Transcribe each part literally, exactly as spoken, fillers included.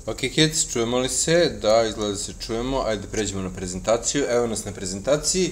Ok, kids, čujemo li se? Da, izgleda da se čujemo. Ajde da pređemo na prezentaciju. Evo nas na prezentaciji.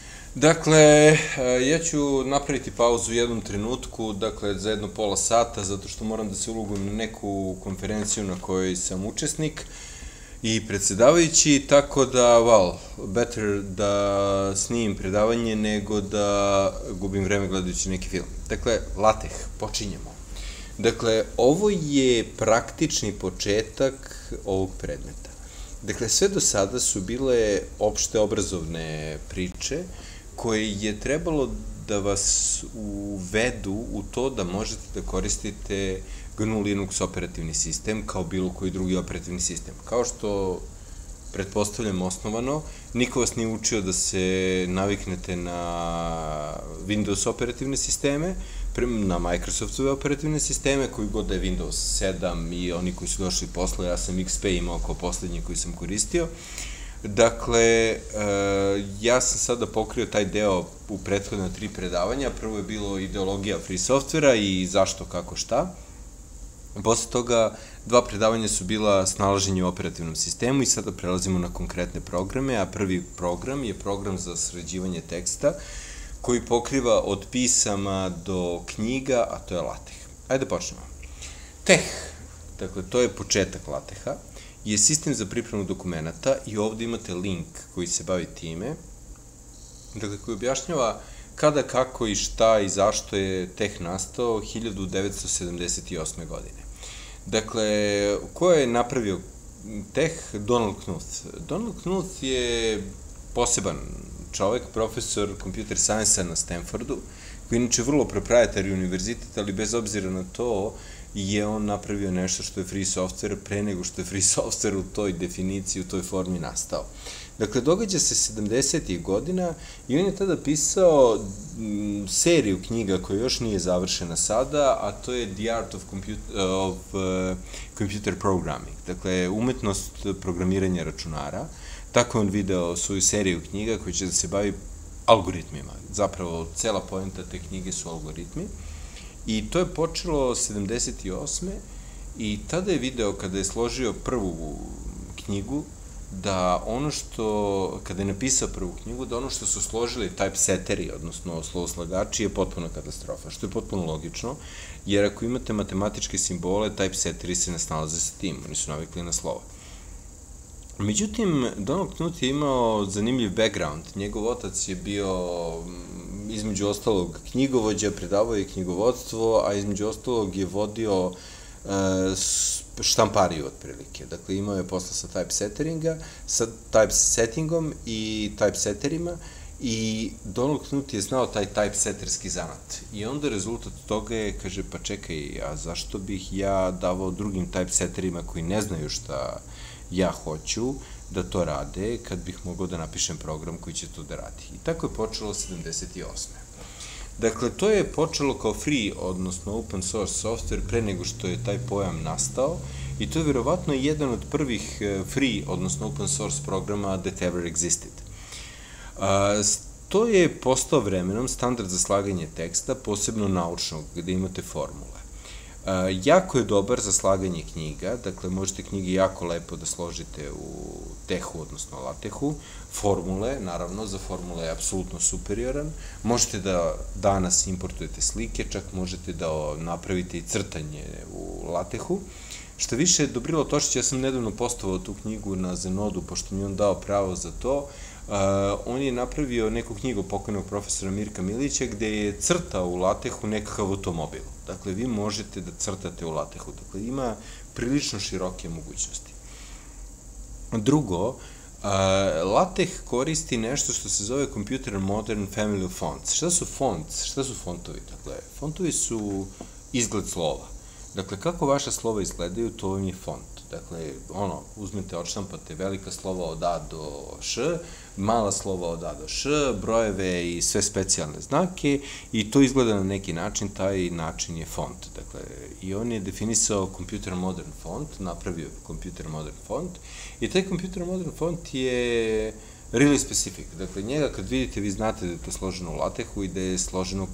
Dakle, ja ću napraviti pauzu u jednom trenutku, dakle, za jedno pola sata, zato što moram da se ulogujem na neku konferenciju na kojoj sam učesnik i predsedavajući, tako da, well, better da snimim predavanje nego da gubim vreme gledajući neki film. Dakle, LaTeX, počinjemo. Dakle, ovo je praktični početak ovog predmeta. Dakle, sve do sada su bile opšte obrazovne priče koje je trebalo da vas uvedu u to da možete da koristite G N U Linux operativni sistem kao bilo koji drugi operativni sistem. Kao što pretpostavljam osnovano, niko vas nije učio da se naviknete na Windows operativne sisteme, na Microsoftove operativne sisteme, koji god da je Windows sedam i oni koji su došli posle, ja sam X P imao kao poslednji koji sam koristio. Dakle, ja sam sada pokrio taj deo u prethodna tri predavanja. Prvo je bilo ideologija free softvera i zašto, kako, šta. Posle toga, dva predavanja su bila snalaženje u operativnom sistemu i sada prelazimo na konkretne programe, a prvi program je program za sređivanje teksta koji pokriva od pisama do knjiga, a to je LaTeX. Ajde počnemo. Teh, dakle, to je početak LaTeX-a, je sistem za pripremu dokumenta i ovde imate link koji se bavi time, dakle, koji objašnjava kada, kako i šta i zašto je Teh nastao hiljadu devetsto sedamdeset osme. godine. Dakle, ko je napravio Teh? Donald Knuth. Donald Knuth je poseban čovek, profesor computer science-a na Stanfordu, koji je inače vrlo proprietary univerzitet, ali bez obzira na to je on napravio nešto što je free software pre nego što je free software u toj definiciji, u toj formi nastao. Dakle, događa se sedamdesetih godina i on je tada pisao seriju knjiga koja još nije završena sada, a to je The Art of Computer Programming, dakle, umetnost programiranja računara. Tako je on video svoju seriju knjiga koja će da se bavi algoritmima. Zapravo, cela poenta te knjige su algoritmi. I to je počelo sedamdeset osme. i tada je video, kada je složio prvu knjigu, da ono što, kada je napisao prvu knjigu, da ono što su složili typesetteri, odnosno slovoslagači, je potpuno katastrofa, što je potpuno logično, jer ako imate matematičke simbole, typesetteri se ne snalaze sa tim, oni su navikli na slova. Međutim, Donald Knuth je imao zanimljiv background. Njegov otac je bio, između ostalog, knjigovođa, predavao je knjigovodstvo, a između ostalog je vodio štampariju, otprilike. Dakle, imao je posla sa typesetteringa, sa typesettingom i typesetterima, i Donald Knuth je znao taj typesetterski zanat. I onda rezultat toga je, kaže, pa čekaj, a zašto bih ja davao drugim typesetterima koji ne znaju šta ja hoću da to rade, kad bih mogao da napišem program koji će to da radi. I tako je počelo sedamdeset osme. Dakle, to je počelo kao free, odnosno open source software pre nego što je taj pojam nastao, i to je verovatno jedan od prvih free, odnosno open source programa that ever existed. To je postao vremenom standard za slaganje teksta, posebno naučnog, gde imate formule. Jako je dobar za slaganje knjiga, dakle možete knjige jako lepo da složite u Tehu, odnosno LaTeXu. Formule, naravno, za formule je apsolutno superioran. Možete da danas importujete slike, čak možete da napravite i crtanje u LaTeXu. Što više, Dobrilo Tošić, ja sam nedavno postovao tu knjigu na Zenodu, pošto mi on dao pravo za to. On je napravio neku knjigu pokojnog profesora Mirka Milića gde je crtao u LaTeXu nekakav automobil. Dakle, vi možete da crtate u LaTeXu. Dakle, ima prilično široke mogućnosti. Drugo, LaTeX koristi nešto što se zove Computer Modern Family of Fonts. Šta su fonts? Šta su fontovi? Dakle, fontovi su izgled slova. Dakle, kako vaša slova izgledaju, to vam je font. Dakle, ono, uzmete, odštampate velika slova od A do Š, mala slova od A do Š, brojeve i sve specijalne znake, i to izgleda na neki način, taj način je font. Dakle, i on je definisao Computer Modern Font, napravio Computer Modern Font, i taj Computer Modern Font je really specific. Dakle, njega kad vidite, vi znate da je to složeno u LaTeXu i da je složeno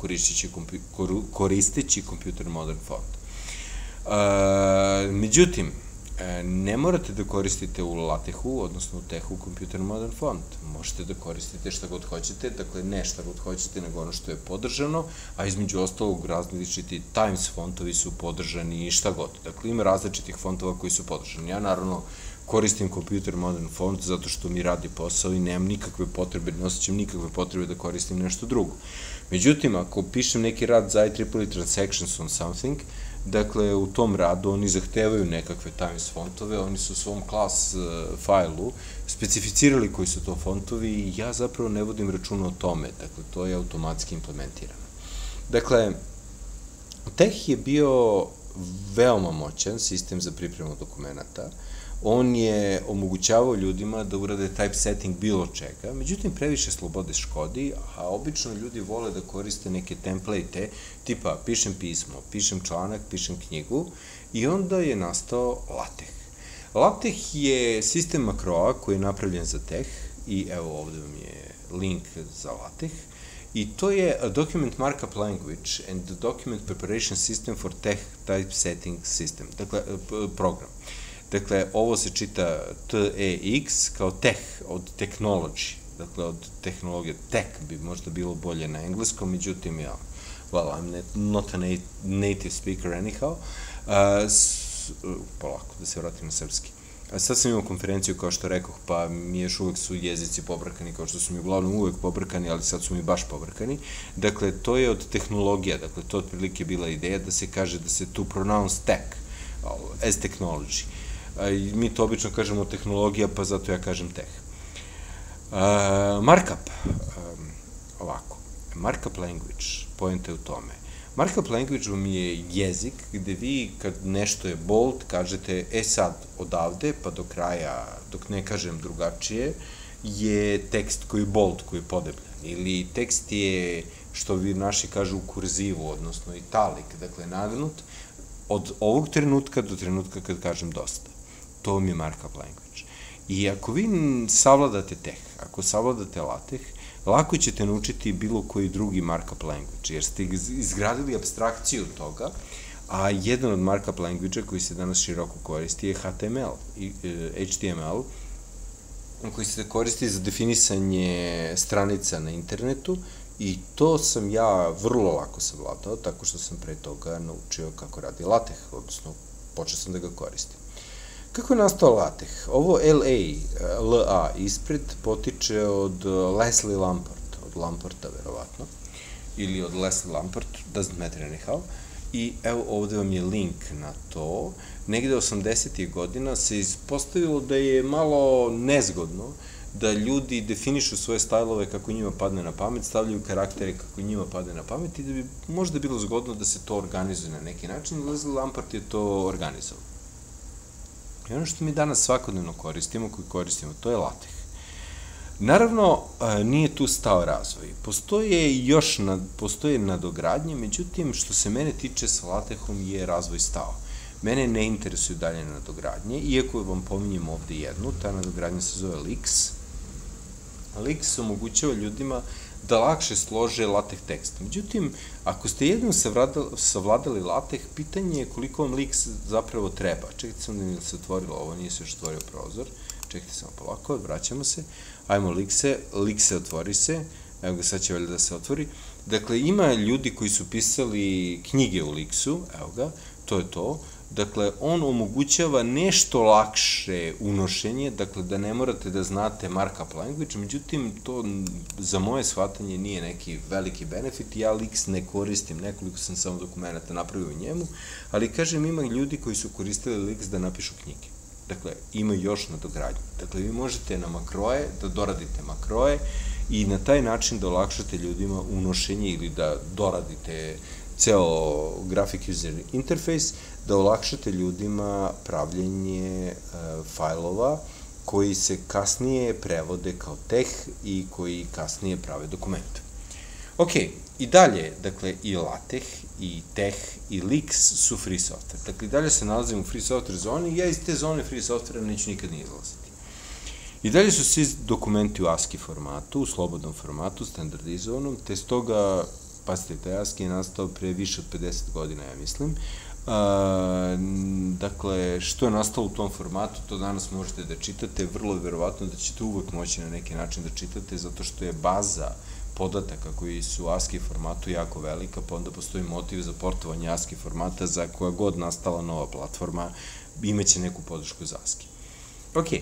koristeći Computer Modern Font. Međutim, ne morate da koristite u LaTeX-u, odnosno u tehu Computer Modern Font. Možete da koristite šta god hoćete, dakle ne šta god hoćete, nego ono što je podržano, a između ostalog različiti Times fontovi su podržani i šta god. Dakle, ima različitih fontova koji su podržani. Ja naravno koristim Computer Modern Font zato što mi radi posao i nemam nikakve potrebe, ne osjećam nikakve potrebe da koristim nešto drugo. Međutim, ako pišem neki rad za I triple E Transactions on something, dakle, u tom radu oni zahtevaju nekakve Times fontove, oni su u svom klas fajlu specificirali koji su to fontovi i ja zapravo ne vodim računa o tome, dakle, to je automatski implementirano. Dakle, Teh je bio veoma moćan sistem za pripremu dokumenta. On je omogućavao ljudima da urade typesetting bilo čega, međutim previše slobode škodi, a obično ljudi vole da koriste neke template, tipa pišem pismo, pišem članak, pišem knjigu i onda je nastao LaTeX. LaTeX je sistem makroa koji je napravljen za Teh i evo ovde vam je link za LaTeX i to je a document markup language and the document preparation system for Teh typesetting system, dakle program. Dakle, ovo se čita T E X kao teh, od technology, dakle, od tehnologije. Tech bi možda bilo bolje na engleskom, međutim, ja, well, I'm not a native speaker anyhow. Polako, da se vratim na srpski. Sad sam imao konferenciju, kao što rekoh, pa mi još uvek su jezici pobrkani, kao što su mi uglavnom uvek pobrkani, ali sad su mi baš pobrkani. Dakle, to je od tehnologija, dakle, to otprilike bila ideja da se kaže da se to pronounce tech, as technology. Mi to obično kažemo tehnologija, pa zato ja kažem teh. Markup, ovako, markup language, poenta je u tome. Markup language vam je jezik gde vi, kad nešto je bold, kažete, e sad, odavde, pa do kraja, dok ne kažem drugačije, je tekst koji je bold, koji je podebljan. Ili tekst je, što vi naši kažu, u kurzivu, odnosno italik, dakle nagnut, od ovog trenutka do trenutka kad kažem dosta. To vam je markup language. I ako vi savladate Teh, ako savladate LaTeX, lako ćete naučiti bilo koji drugi markup language, jer ste izgradili abstrakciju toga, a jedan od markup language-a koji se danas široko koristi je H T M L, H T M L, koji se koristi za definisanje stranica na internetu i to sam ja vrlo lako savladao, tako što sam pre toga naučio kako radi LaTeX, odnosno počeo sam da ga koristim. Kako je nastao LaTeX? Ovo L A, L A ispred potiče od Leslie Lamport, od Lamporta verovatno, ili od Leslie Lamport, doesn't matter anyhow, i evo ovde vam je link na to. Negde osamdesetih godina se ispostavilo da je malo nezgodno da ljudi definišu svoje stajlove kako njima padne na pamet, stavljaju karaktere kako njima padne na pamet i da bi možda bilo zgodno da se to organizuje na neki način. Leslie Lamport je to organizovao. I ono što mi danas svakodnevno koristimo, koji koristimo, to je LaTeX. Naravno, nije tu stao razvoj. Postoje još postoje nadogradnje, međutim, što se mene tiče sa LaTeXom je razvoj stao. Mene ne interesuju dalje nadogradnje, iako vam pominjem ovde jednu, ta nadogradnja se zove Lix. Lix omogućava ljudima da lakše slože LaTeX tekst. Međutim, ako ste jednom savladali LaTeX, pitanje je koliko vam Lix zapravo treba. Čekajte samo da mi se otvorilo ovo, nije se još otvorio prozor. Čekajte samo polako, vraćamo se. Ajmo Lixe, Lixe otvori se. Evo ga, sad će valjda da se otvori. Dakle, ima ljudi koji su pisali knjige u Lixu, evo ga, to je to. Dakle, on omogućava nešto lakše unošenje, dakle, da ne morate da znate markup language, međutim, to za moje shvatanje nije neki veliki benefit, ja Lix ne koristim, nekoliko sam samo dokumenta napravio u njemu, ali, kažem, ima ljudi koji su koristili Lix da napišu knjige. Dakle, ima još nadogradnje. Dakle, vi možete na makroje, da doradite makroje i na taj način da olakšate ljudima unošenje ili da doradite ceo graphic user interface, da olakšate ljudima pravljenje fajlova koji se kasnije prevode kao teh i koji kasnije prave dokumente. Ok, i dalje, dakle, i LaTeX, i Teh, i Lix su free software. Dakle, i dalje se nalazim u free software zoni i ja iz te zone free software neću nikad ni izlaziti. I dalje su svi dokumenti u ASCII formatu, u slobodnom formatu, standardizovanom, te stoga, pazite, taj ASCII je nastao pre više od pedeset godina, ja mislim, A, dakle, što je nastalo u tom formatu, to danas možete da čitate, vrlo je verovatno da ćete uvek moći na neki način da čitate, zato što je baza podataka koji su A S C I I formatu jako velika, pa onda postoji motiv za portovanje A S C I I formata za koja god nastala nova platforma, imaće neku podršku za A S C I I. Ok,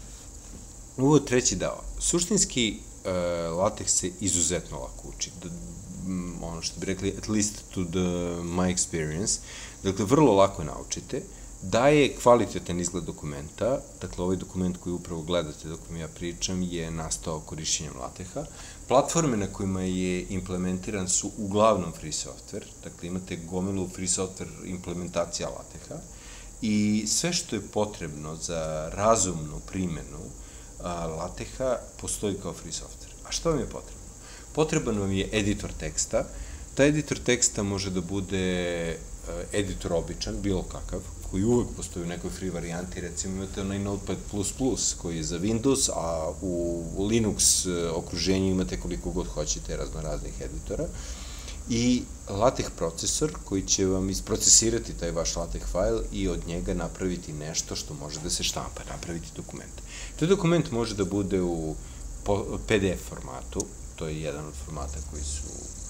ovo je treći deo. Suštinski, LaTeX se izuzetno lako uči, ono što bi rekli, at least to the, my experience, dakle, vrlo lako je naučite, daje kvalitetan izgled dokumenta, dakle, ovaj dokument koji upravo gledate dok vam ja pričam je nastao korišćenjem LaTeX-a, platforme na kojima je implementiran su uglavnom free software, dakle, imate gomilu free software implementacija LaTeX-a i sve što je potrebno za razumnu primjenu LaTeX-a postoji kao free software. A što vam je potrebno? Potreban vam je editor teksta. Taj editor teksta može da bude editor običan, bilo kakav, koji uvek postoji u nekoj free varijanti, recimo imate onaj Notepad plus plus koji je za Windows, a u Linux okruženju imate koliko god hoćete raznoraznih editora, i LaTeX procesor koji će vam isprocesirati taj vaš LaTeX file i od njega napraviti nešto što može da se štampa, napraviti dokument. Taj dokument može da bude u P D F formatu, to je jedan od formata koji su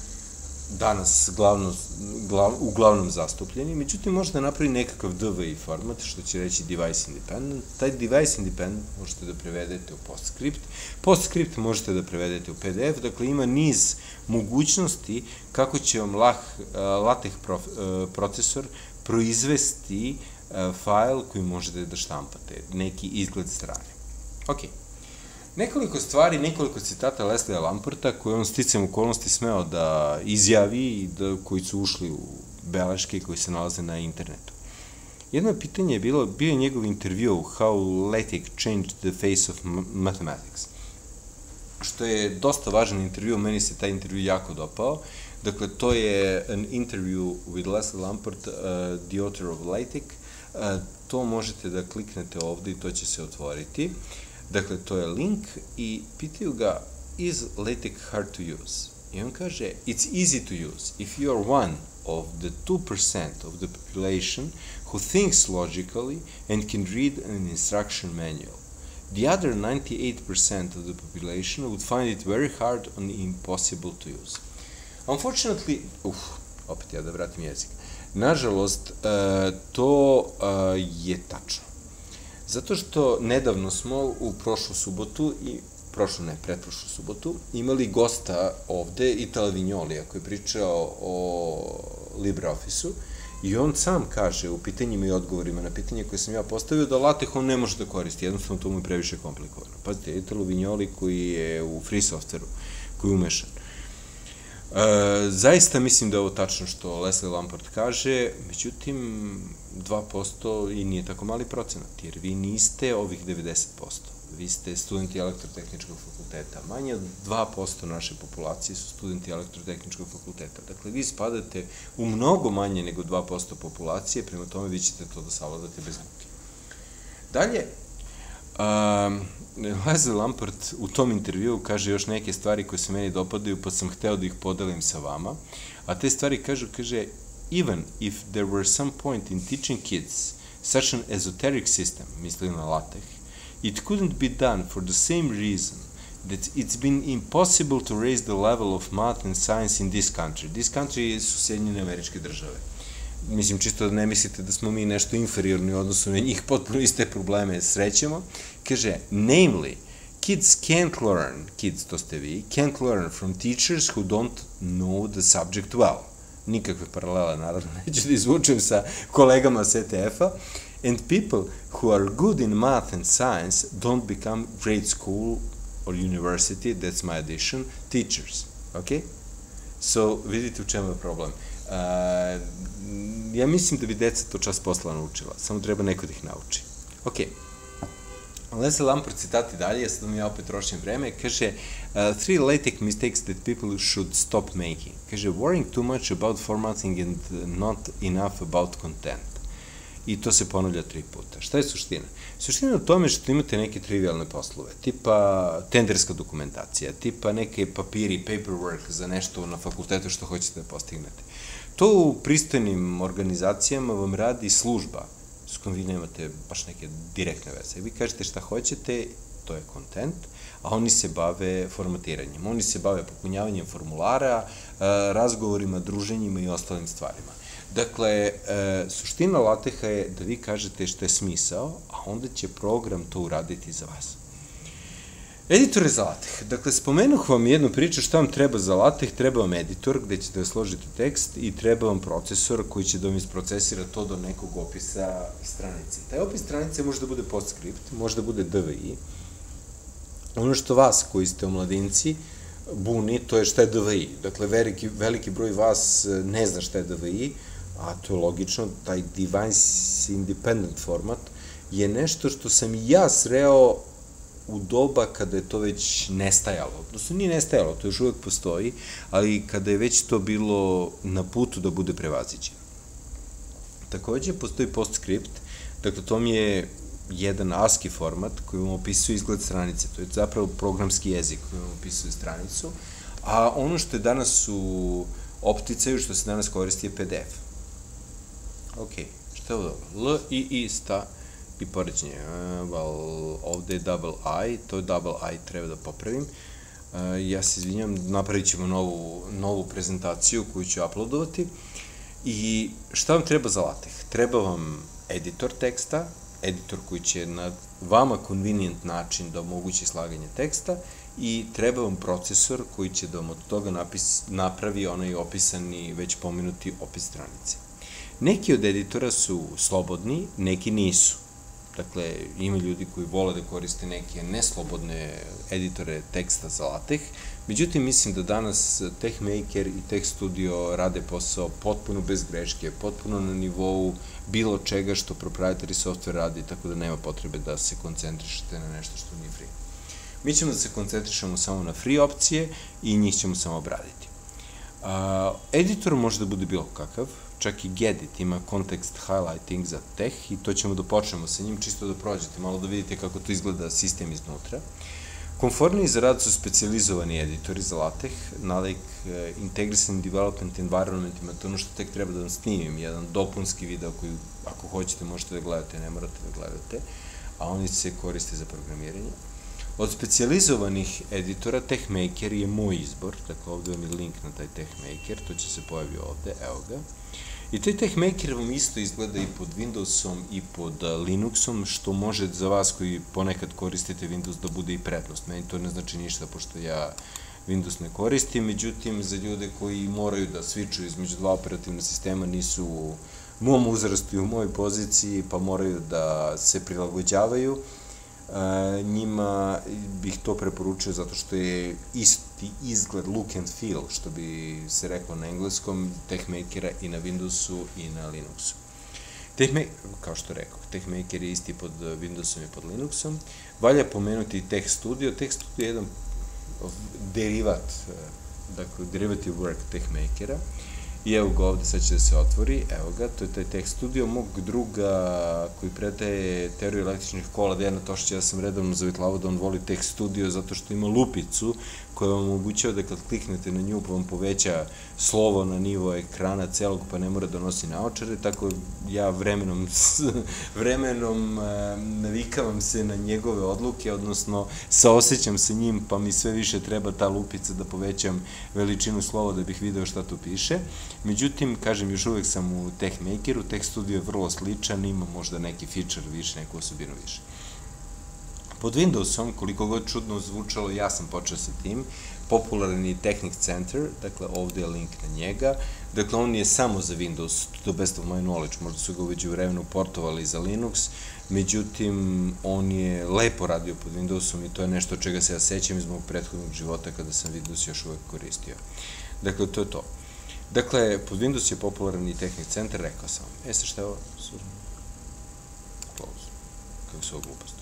danas uglavnom zastupljeni, međutim može da napravi nekakav D V I format, što će reći device independent. Taj device independent možete da prevedete u PostScript, PostScript možete da prevedete u P D F, dakle ima niz mogućnosti kako će vam LaTeX procesor proizvesti fajl koji možete da štampate, neki izgled strane. Ok. Nekoliko stvari, nekoliko citata Leslija Lamporta koje on sticajem okolnosti smeo da izjavi i koji su ušli u beleške i koji se nalaze na internetu. Jedno pitanje je bilo, bio je njegov intervju How LaTeX Changed the Face of Mathematics, što je dosta važan intervju, meni se taj intervju jako dopao. Dakle, to je an interview with Leslie Lamport, the author of LaTeX. To možete da kliknete ovde i to će se otvoriti. Dakle, to je link i pitaju ga, is LaTeX hard to use? I on kaže, it's easy to use if you are one of the two percent of the population who thinks logically and can read an instruction manual. The other ninety-eight percent of the population would find it very hard and impossible to use. Unfortunately, uf, opet ja da vratim jezik, nažalost, to je tačno. Zato što nedavno smo u prošlu subotu, i prošlu ne, pretprošlu subotu, imali gosta ovde, Itala Vignolija, koji je pričao o LibreOffice-u, i on sam kaže u pitanjima i odgovorima na pitanje koje sam ja postavio da LaTeX on ne može da koristi, jednostavno to mu je previše komplikovano. Pazite, Italo Vignoli koji je u free software-u, koji je umešan. Zaista mislim da je ovo tačno što Leslie Lamport kaže, međutim, dva posto i nije tako mali procenat, jer vi niste ovih devedeset posto. Vi ste studenti elektrotehničkog fakulteta. Manje od dva posto naše populacije su studenti elektrotehničkog fakulteta. Dakle, vi spadate u mnogo manje nego dva posto populacije, prema tome vi ćete to da savladate bez muke. Dalje, Leslie Lamport u tom intervjuu kaže još neke stvari koje se meni dopadaju, pa sam hteo da ih podelim sa vama, a te stvari kažu, kaže, even if there were some point in teaching kids such an esoteric system, mislim na LaTeX, it couldn't be done for the same reason that it's been impossible to raise the level of math and science in this country. This country su Sjedinjene Američke Države. Mislim, čisto da ne mislite da smo mi nešto inferiorni u odnosu na njih, potpuno iste probleme srećemo. Kaže, namely, kids can't learn, kids, to ste vi, can't learn from teachers who don't know the subject well. Nikakve paralela, naravno, neću da izvučem sa kolegama s E T F-a. And people who are good in math and science don't become grade school or university, that's my addition, teachers. Ok? So, vidite u čemu je problem. Ja mislim da bi deca to čas posla naučila, samo treba neko da ih nauči. Ok. Leslie Lamport citati dalje, ja sad mi ja opet trošim vreme, kaže three LaTeX mistakes that people should stop making. Kaže, worrying too much about formatting and not enough about content. I to se ponavlja tri puta. Šta je suština? Suština je u tome što imate neke trivialne poslove, tipa tenderska dokumentacija, tipa neke papiri, paperwork za nešto na fakultetu što hoćete da postignete. To u pristojnim organizacijama vam radi služba s kojom vi nemate baš neke direktne veze. Vi kažete šta hoćete, to je kontent, a oni se bave formatiranjem. Oni se bave popunjavanjem formulara, razgovorima, druženjima i ostalim stvarima. Dakle, suština LaTeX-a je da vi kažete šta je smisao, a onda će program to uraditi za vas. Editore za LaTeX. Dakle, spomenuh vam jednu priču šta vam treba za LaTeX. Treba vam editor gde ćete da složite tekst i treba vam procesor koji će da vam isprocesira to do nekog opisa stranice. Taj opis stranice može da bude PostScript, može da bude D V I. Ono što vas, koji ste omladinci, buni, to je šta je D V I. Dakle, veliki broj vas ne zna šta je D V I, a to je logično, taj Device Independent format je nešto što sam i ja sreo u doba kada je to već nestajalo. Odnosno, nije nestajalo, to još uvek postoji, ali kada je već to bilo na putu da bude prevaziđeno. Takođe, postoji PostScript, dakle, to mi je jedan ASCII format koji vam opisuje izgled stranice. To je zapravo programski jezik koji vam opisuje stranicu, a ono što je danas u opticaju, što se danas koristi je P D F. Ok, šta je ovo dobro? L, I, I, sta i poređenje. Ovde je double I, to je double I, treba da popravim. Ja se izvinjam, napravit ćemo novu prezentaciju koju ću uploadovati. I šta vam treba za LaTeX? Treba vam editor teksta, editor koji će na vama convenient način da omogući slaganje teksta i treba vam procesor koji će da vam od toga napravi onaj opisani, već pomenuti opis stranice. Neki od editora su slobodni, neki nisu. Dakle, ima ljudi koji vole da koriste neke neslobodne editore teksta za LaTeX, međutim, mislim da danas TextMaker i TextStudio rade posao potpuno bez greške, potpuno na nivou bilo čega što proprietary software radi, tako da nema potrebe da se koncentrišete na nešto što nije free. Mi ćemo da se koncentrišemo samo na free opcije i njih ćemo samo obraditi. Editor može da bude bilo kakav, čak i Gedit ima context highlighting za teh i to ćemo da počnemo sa njim, čisto da prođete, malo da vidite kako to izgleda sistem iznutra. Konformniji za rad su specializovani editori za LaTeX, nalik Integration Development Environmentima, to je ono što tek treba da vam snimim, jedan dopunski video koji, ako hoćete, možete da gledate, ne morate da gledate, a oni se koriste za programiranje. Od specializovanih editora, TextMaker je moj izbor, dakle ovde vam je link na taj TextMaker, to će se pojavi ovde, evo ga. I taj TextMaker vam isto izgleda i pod Windowsom i pod Linuxom, što može za vas koji ponekad koristite Windows da bude i prednost. Meni to ne znači ništa, pošto ja Windows ne koristim, međutim, za ljude koji moraju da switchuju između dva operativna sistema, nisu u mom uzrastu i u mojoj poziciji, pa moraju da se prilagođavaju, njima bih to preporučio zato što je isti izgled, look and feel, što bi se reklo na engleskom, TextMakera i na Windowsu i na Linuxu. Kao što rekao, TextMaker je isti pod Windowsom i pod Linuxom. Valja pomenuti TextStudio. TextStudio je jedan derivat, dakle, derivative work TextMakera. I evo ga ovde, sad će da se otvori, evo ga, to je taj TextStudio mog druga koji predaje teoriju električnih kola, Dejana Tošića, ja sam redovno zavitlavao da on voli TextStudio zato što ima lupicu koja vam omogućava da kad kliknete na nju pa vam poveća slovo na nivo ekrana celog pa ne mora da nosi naočare, tako ja vremenom vremenom navikavam se na njegove odluke, odnosno saosećam sa njim pa mi sve više treba ta lupica da povećam veličinu slova da bih video šta tu piše. Međutim, kažem, još uvek sam u TextMakeru, TextStudio je vrlo sličan, ima možda neki feature više, neku osobinu više. Pod Windowsom, koliko god čudno zvučalo, ja sam počeo sa tim, popularan je Technic Center, dakle ovde je link na njega, dakle on je samo za Windows, to best of my knowledge, možda su ga uveđu u vremenu portovali za Linux, međutim, on je lepo radio pod Windowsom i to je nešto čega se ja sećam iz mog prethodnog života kada sam Windows još uvek koristio. Dakle, to je to. Dakle, pod Windows je popularan i Technic Center, rekao sam. E, sad šta je ovo? Close. Kako su ovo gluposti?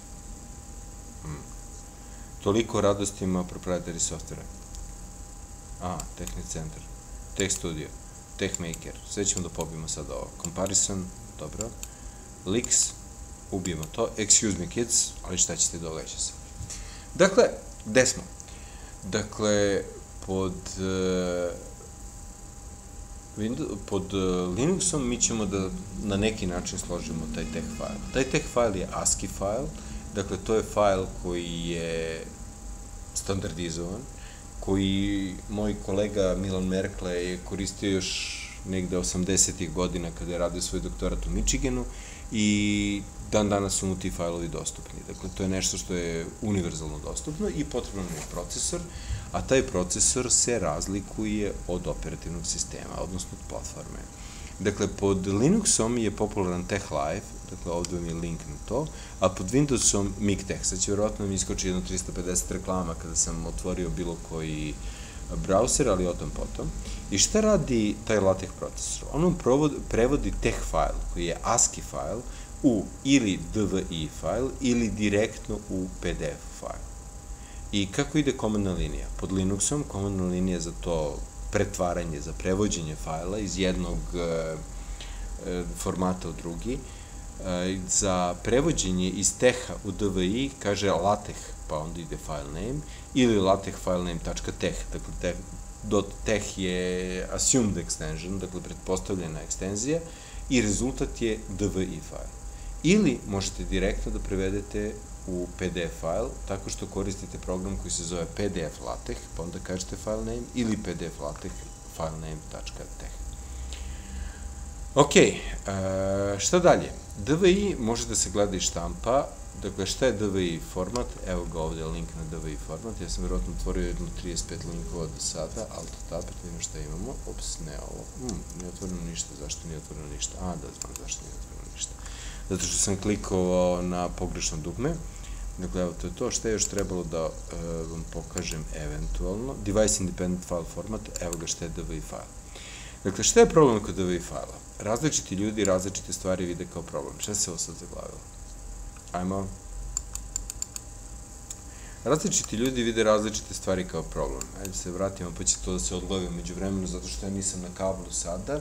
Toliko radosti ima proprietary softvera. A, Technic Center, TextStudio, TextMaker. Sve ćemo da pobijemo sad ovo. Comparison, dobro. Leaks, ubijemo to. Excuse me kids, ali šta ćete, događa se. Dakle, gde smo? Dakle, pod pod Linuxom mi ćemo da na neki način složimo taj tex file. Taj tex file je ASCII file, dakle to je file koji je standardizovan, koji moj kolega Milan Merkle je koristio još negde osamdesetih godina kada je radio svoj doktorat u Michiganu i dan danas su mu ti fajlovi dostupni. Dakle, to je nešto što je univerzalno dostupno i potrebno je procesor, a taj procesor se razlikuje od operativnog sistema, odnosno od platforme. Dakle, pod Linuxom je popularan TechLive, dakle, ovde vam je link na to, a pod Windowsom MikTeX. Sad će verovatno mi iskoči jedno trista pedeset reklama kada sam otvorio bilo koji browser, ali o tom potom. I šta radi taj LaTeX procesor? On prevodi tex file, koji je ASCII file, u ili D V I file ili direktno u P D F file. I kako ide komandna linija? Pod Linuxom komandna linija za to pretvaranje, za prevođenje fajla iz jednog formata u drugi, za prevođenje iz teha u D V I kaže LaTeX, pa onda ide file name, ili LaTeX filename.teh, dakle .teh je assumed extension, dakle pretpostavljena ekstenzija, i rezultat je D V I file. Ili možete direktno da prevedete u P D F file, tako što koristite program koji se zove P D F LaTeX, pa onda kažete file name, ili P D F LaTeX filename.teh. Ok, šta dalje? D V I može da se gleda i štampa, dakle šta je D V I format? Evo ga ovde link na D V I format, ja sam verovatno otvorio jedno trideset pet linkova do sada, alt tab, vidimo šta imamo, ups, ne ovo, nije otvoreno ništa, zašto nije otvoreno ništa? A, da znam zašto nije otvoreno ništa. Zato što sam klikovao na pogrešno dugme, dakle evo to je to, šta je još trebalo da vam pokažem eventualno, device independent file format, evo ga šta je D V I file. Dakle, šta je problem kod D V I fajla? Različiti ljudi različite stvari vide kao problem. Šta se ovo sad zaglavilo? Ajmo. Različiti ljudi vide različite stvari kao problem. Ajde se vratimo, pa će to da se odglavi umeđu vremenu, zato što ja nisam na kablu sada,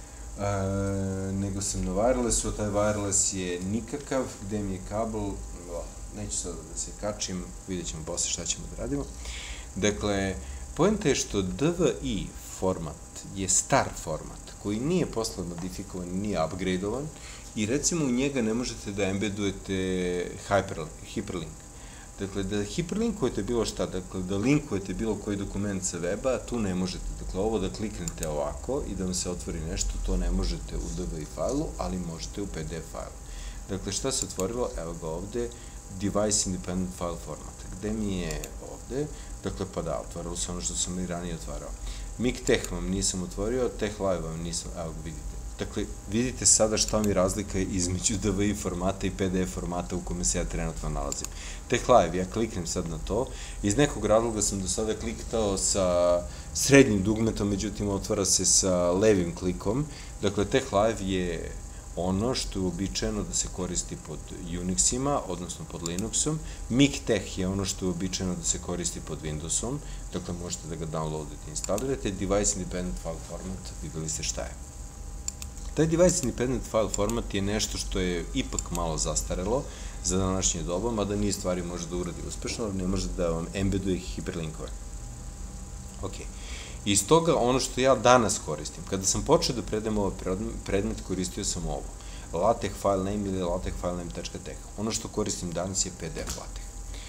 nego sam na wirelessu, a taj wireless je nikakav, gde mi je kabel, neću sada da se kačim, vidjet ćemo posle šta ćemo da radimo. Dakle, poenta je što D V I format je star format, koji nije posle modifikovan, nije upgradeovan i recimo u njega ne možete da embedujete hyperlink. Dakle, da hiperlinkujete bilo šta, dakle, da linkujete bilo koji dokument sa weba, tu ne možete. Dakle, ovo da kliknete ovako i da vam se otvori nešto, to ne možete u D V I fajlu, ali možete u P D F fajlu. Dakle, šta se otvorilo? Evo ga ovde, Device Independent File Format. Gde mi je ovde? Dakle, pa da, otvaralo se ono što sam i ranije otvarao. MikTeX vam nisam otvorio, TechLive vam nisam, evo ga vidite. Dakle, vidite sada šta mi razlika je između D V I formata i P D F formata u kome se ja trenutno nalazim. TechLive, ja kliknem sad na to, iz nekog razloga sam do sada kliktao sa srednjim dugmetom, međutim otvara se sa levim klikom. Dakle, TechLive je ono što je uobičajeno da se koristi pod Unixima, odnosno pod Linuxom. MikTeX je ono što je uobičajeno da se koristi pod Windowsom, dakle možete da ga downloadite i instalirate. Device Independent File Format, videli ste šta je. Taj Device Independent File Format je nešto što je ipak malo zastarelo za današnje doba, mada niz stvari može da uradi uspešno, ali ne može da vam embeduje hiperlinkove. Ok. Iz toga, ono što ja danas koristim, kada sam počeo da predajem ovaj predmet, koristio sam ovo, LaTeX filename ili LaTeX filename.teh. Ono što koristim danas je P D F LaTeX.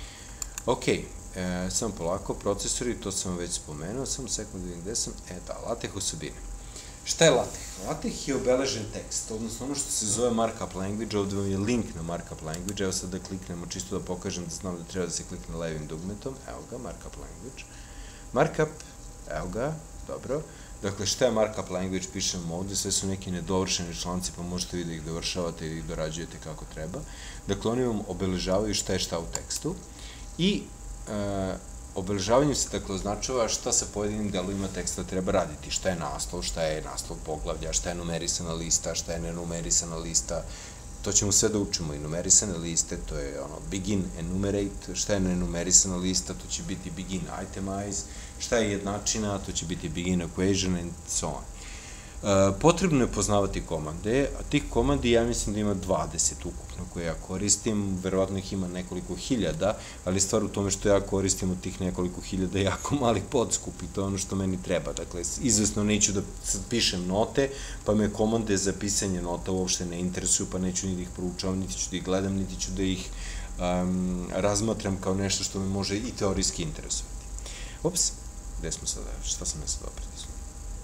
Ok, samo polako, procesori, to sam već spomenuo, samo sekund da vidim gde sam, e da, LaTeX osobine. Šta je LaTeX? LaTeX je obeležen tekst, odnosno ono što se zove markup language, ovde vam je link na markup language, evo sad da kliknemo, čisto da pokažem da znam da treba da se klikne levim dugmetom, evo ga, markup language. Markup, evo ga, dobro. Dakle, šta je markup language, pišemo ovde, sve su neki nedovršeni članci, pa možete vi da ih dovršavate i dorađujete kako treba. Dakle, oni vam obeležavaju šta je šta u tekstu i obeležavanjem se dakle označava šta sa pojedinim delovima teksta treba raditi, šta je naslov, šta je naslov poglavlja, šta je numerisana lista, šta je nenumerisana lista, to ćemo sve da učimo i numerisane liste, to je ono begin enumerate, šta je nenumerisana lista, to će biti begin itemize, šta je jednačina, to će biti begin equation and so on. Potrebno je poznavati komande, a tih komandi ja mislim da ima dvadeset ukupno koje ja koristim, verovatno ih ima nekoliko hiljada, ali stvar u tome što ja koristim od tih nekoliko hiljada jako mali podskup i to je ono što meni treba. Dakle, izvesno neću da pišem note, pa me komande za pisanje nota uopšte ne interesuju, pa neću ni da ih proučavam, niti ću da ih gledam, niti ću da ih razmatram kao nešto što me može i teorijski interesovati. Ups, gde smo sada, šta sam ja sada pritisnuo?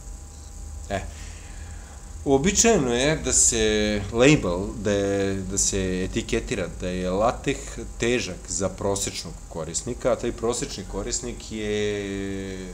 E, uobičajeno je da se label, da se etiketira da je LaTeX težak za prosečnog korisnika, a taj prosečni korisnik je,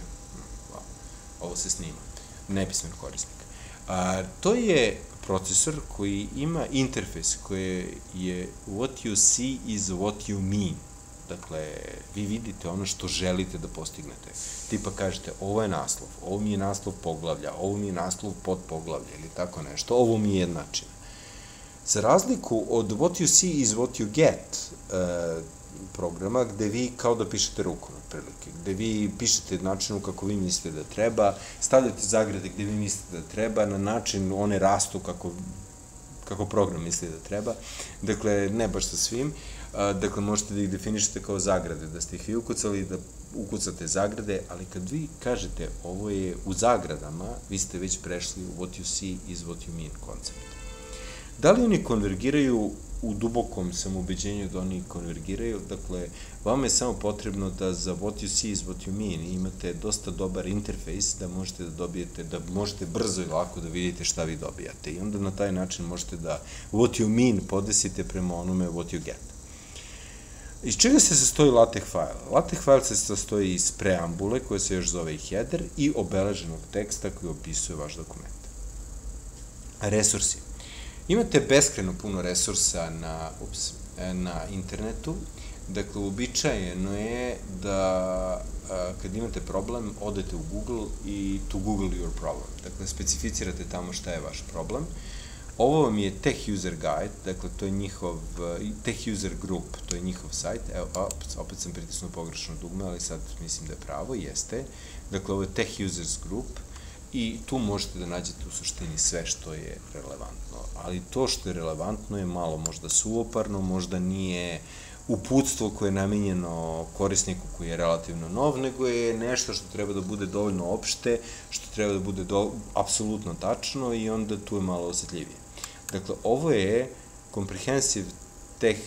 ovo se snima, nepismen korisnik. To je procesor koji ima interfejs koji je what you see is what you mean. Dakle, vi vidite ono što želite da postignete. Tipa kažete, ovo je naslov, ovo mi je naslov poglavlja, ovo mi je naslov podpoglavlja ili tako nešto, ovo mi je jednačina. Za razliku od what you see is what you get programa, gde vi kao da pišete rukom, otprilike, gde vi pišete načinu kako vi mislite da treba, stavljate zagrade gde vi mislite da treba, na način one rastu kako program misli da treba, dakle, ne baš sa svim. Dakle, možete da ih definišete kao zagrade, da ste ih vi ukucali, da ukucate zagrade, ali kad vi kažete ovo je u zagradama, vi ste već prešli u what you see is what you mean koncept. Da li oni konvergiraju? U dubokom sam ubeđenju da oni konvergiraju, dakle, vama je samo potrebno da za what you see is what you mean imate dosta dobar interfejs da možete da dobijete, da možete brzo i lako da vidite šta vi dobijate i onda na taj način možete da what you mean podesite prema onome what you get. Iz čega se sastoji LaTeX file? LaTeX file se sastoji iz preambule, koja se još zove i header, i obeleženog teksta koji opisuje vaš dokument. Resursi. Imate beskrajno puno resursa na internetu, dakle, uobičajeno je da kad imate problem, odete u Google i to Google your problem. Dakle, specificirate tamo šta je vaš problem. Ovo vam je Tech User Guide, dakle, to je njihov, Tech User Group, to je njihov sajt. Evo, opet sam pritisnuo pogrešno dugme, ali sad mislim da je pravo, jeste. Dakle, ovo je Tech Users Group i tu možete da nađete u suštini sve što je relevantno. Ali to što je relevantno je malo možda suvoparno, možda nije uputstvo koje je namenjeno korisniku koji je relativno nov, nego je nešto što treba da bude dovoljno opšte, što treba da bude apsolutno tačno i onda tu je malo osetljivije. Dakle, ovo je Comprehensive Tech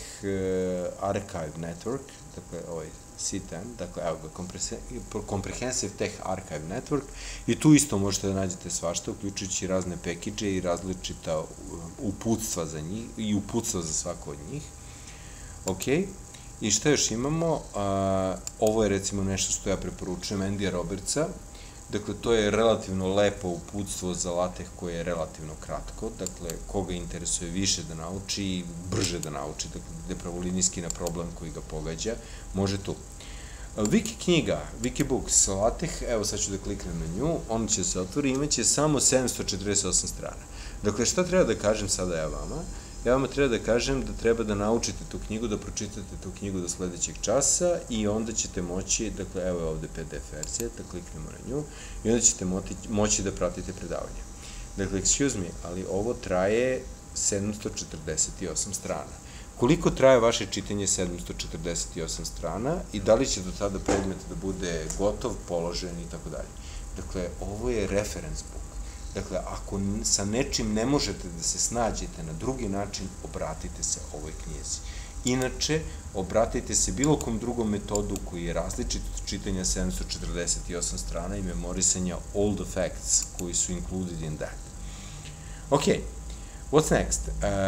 Archive Network, dakle, ovaj C ten, dakle, evo ga, Comprehensive Tech Archive Network, i tu isto možete da nađete svašta, uključujući razne pekidže i različita uputstva za njih, i uputstva za svako od njih. Ok, i šta još imamo? Ovo je recimo nešto što ja preporučujem, Andy Robertsa. Dakle, to je relativno lepo uputstvo za LaTeX koje je relativno kratko, dakle, koga interesuje više da nauči i brže da nauči, dakle, gde pravolinijski na problem koji ga pogađa, može tu. Wiki knjiga, Wikibooks, LaTeX, evo sad ću da kliknem na nju, on će se otvori, imaće samo sedamsto četrdeset osam strana. Dakle, šta treba da kažem sada ja vama? Ja vama treba da kažem da treba da naučite tu knjigu, da pročitate tu knjigu do sledećeg časa i onda ćete moći, dakle, evo je ovde P D F verzija, da kliknemo na nju i onda ćete moći da pratite predavanje. Dakle, excuse me, ali ovo traje sedamsto četrdeset osam strana. Koliko traje vaše čitanje sedamsto četrdeset osam strana i da li će do tada predmet da bude gotov, položen i tako dalje. Dakle, ovo je reference book. Dakle, ako sa nečim ne možete da se snađete na drugi način, obratite se ovoj knjizi. Inače, obratite se bilo kom drugom metodu koji je različit od čitanja sedamsto četrdeset osam strana i memorisanja all the facts koji su included in that. Ok, what's next?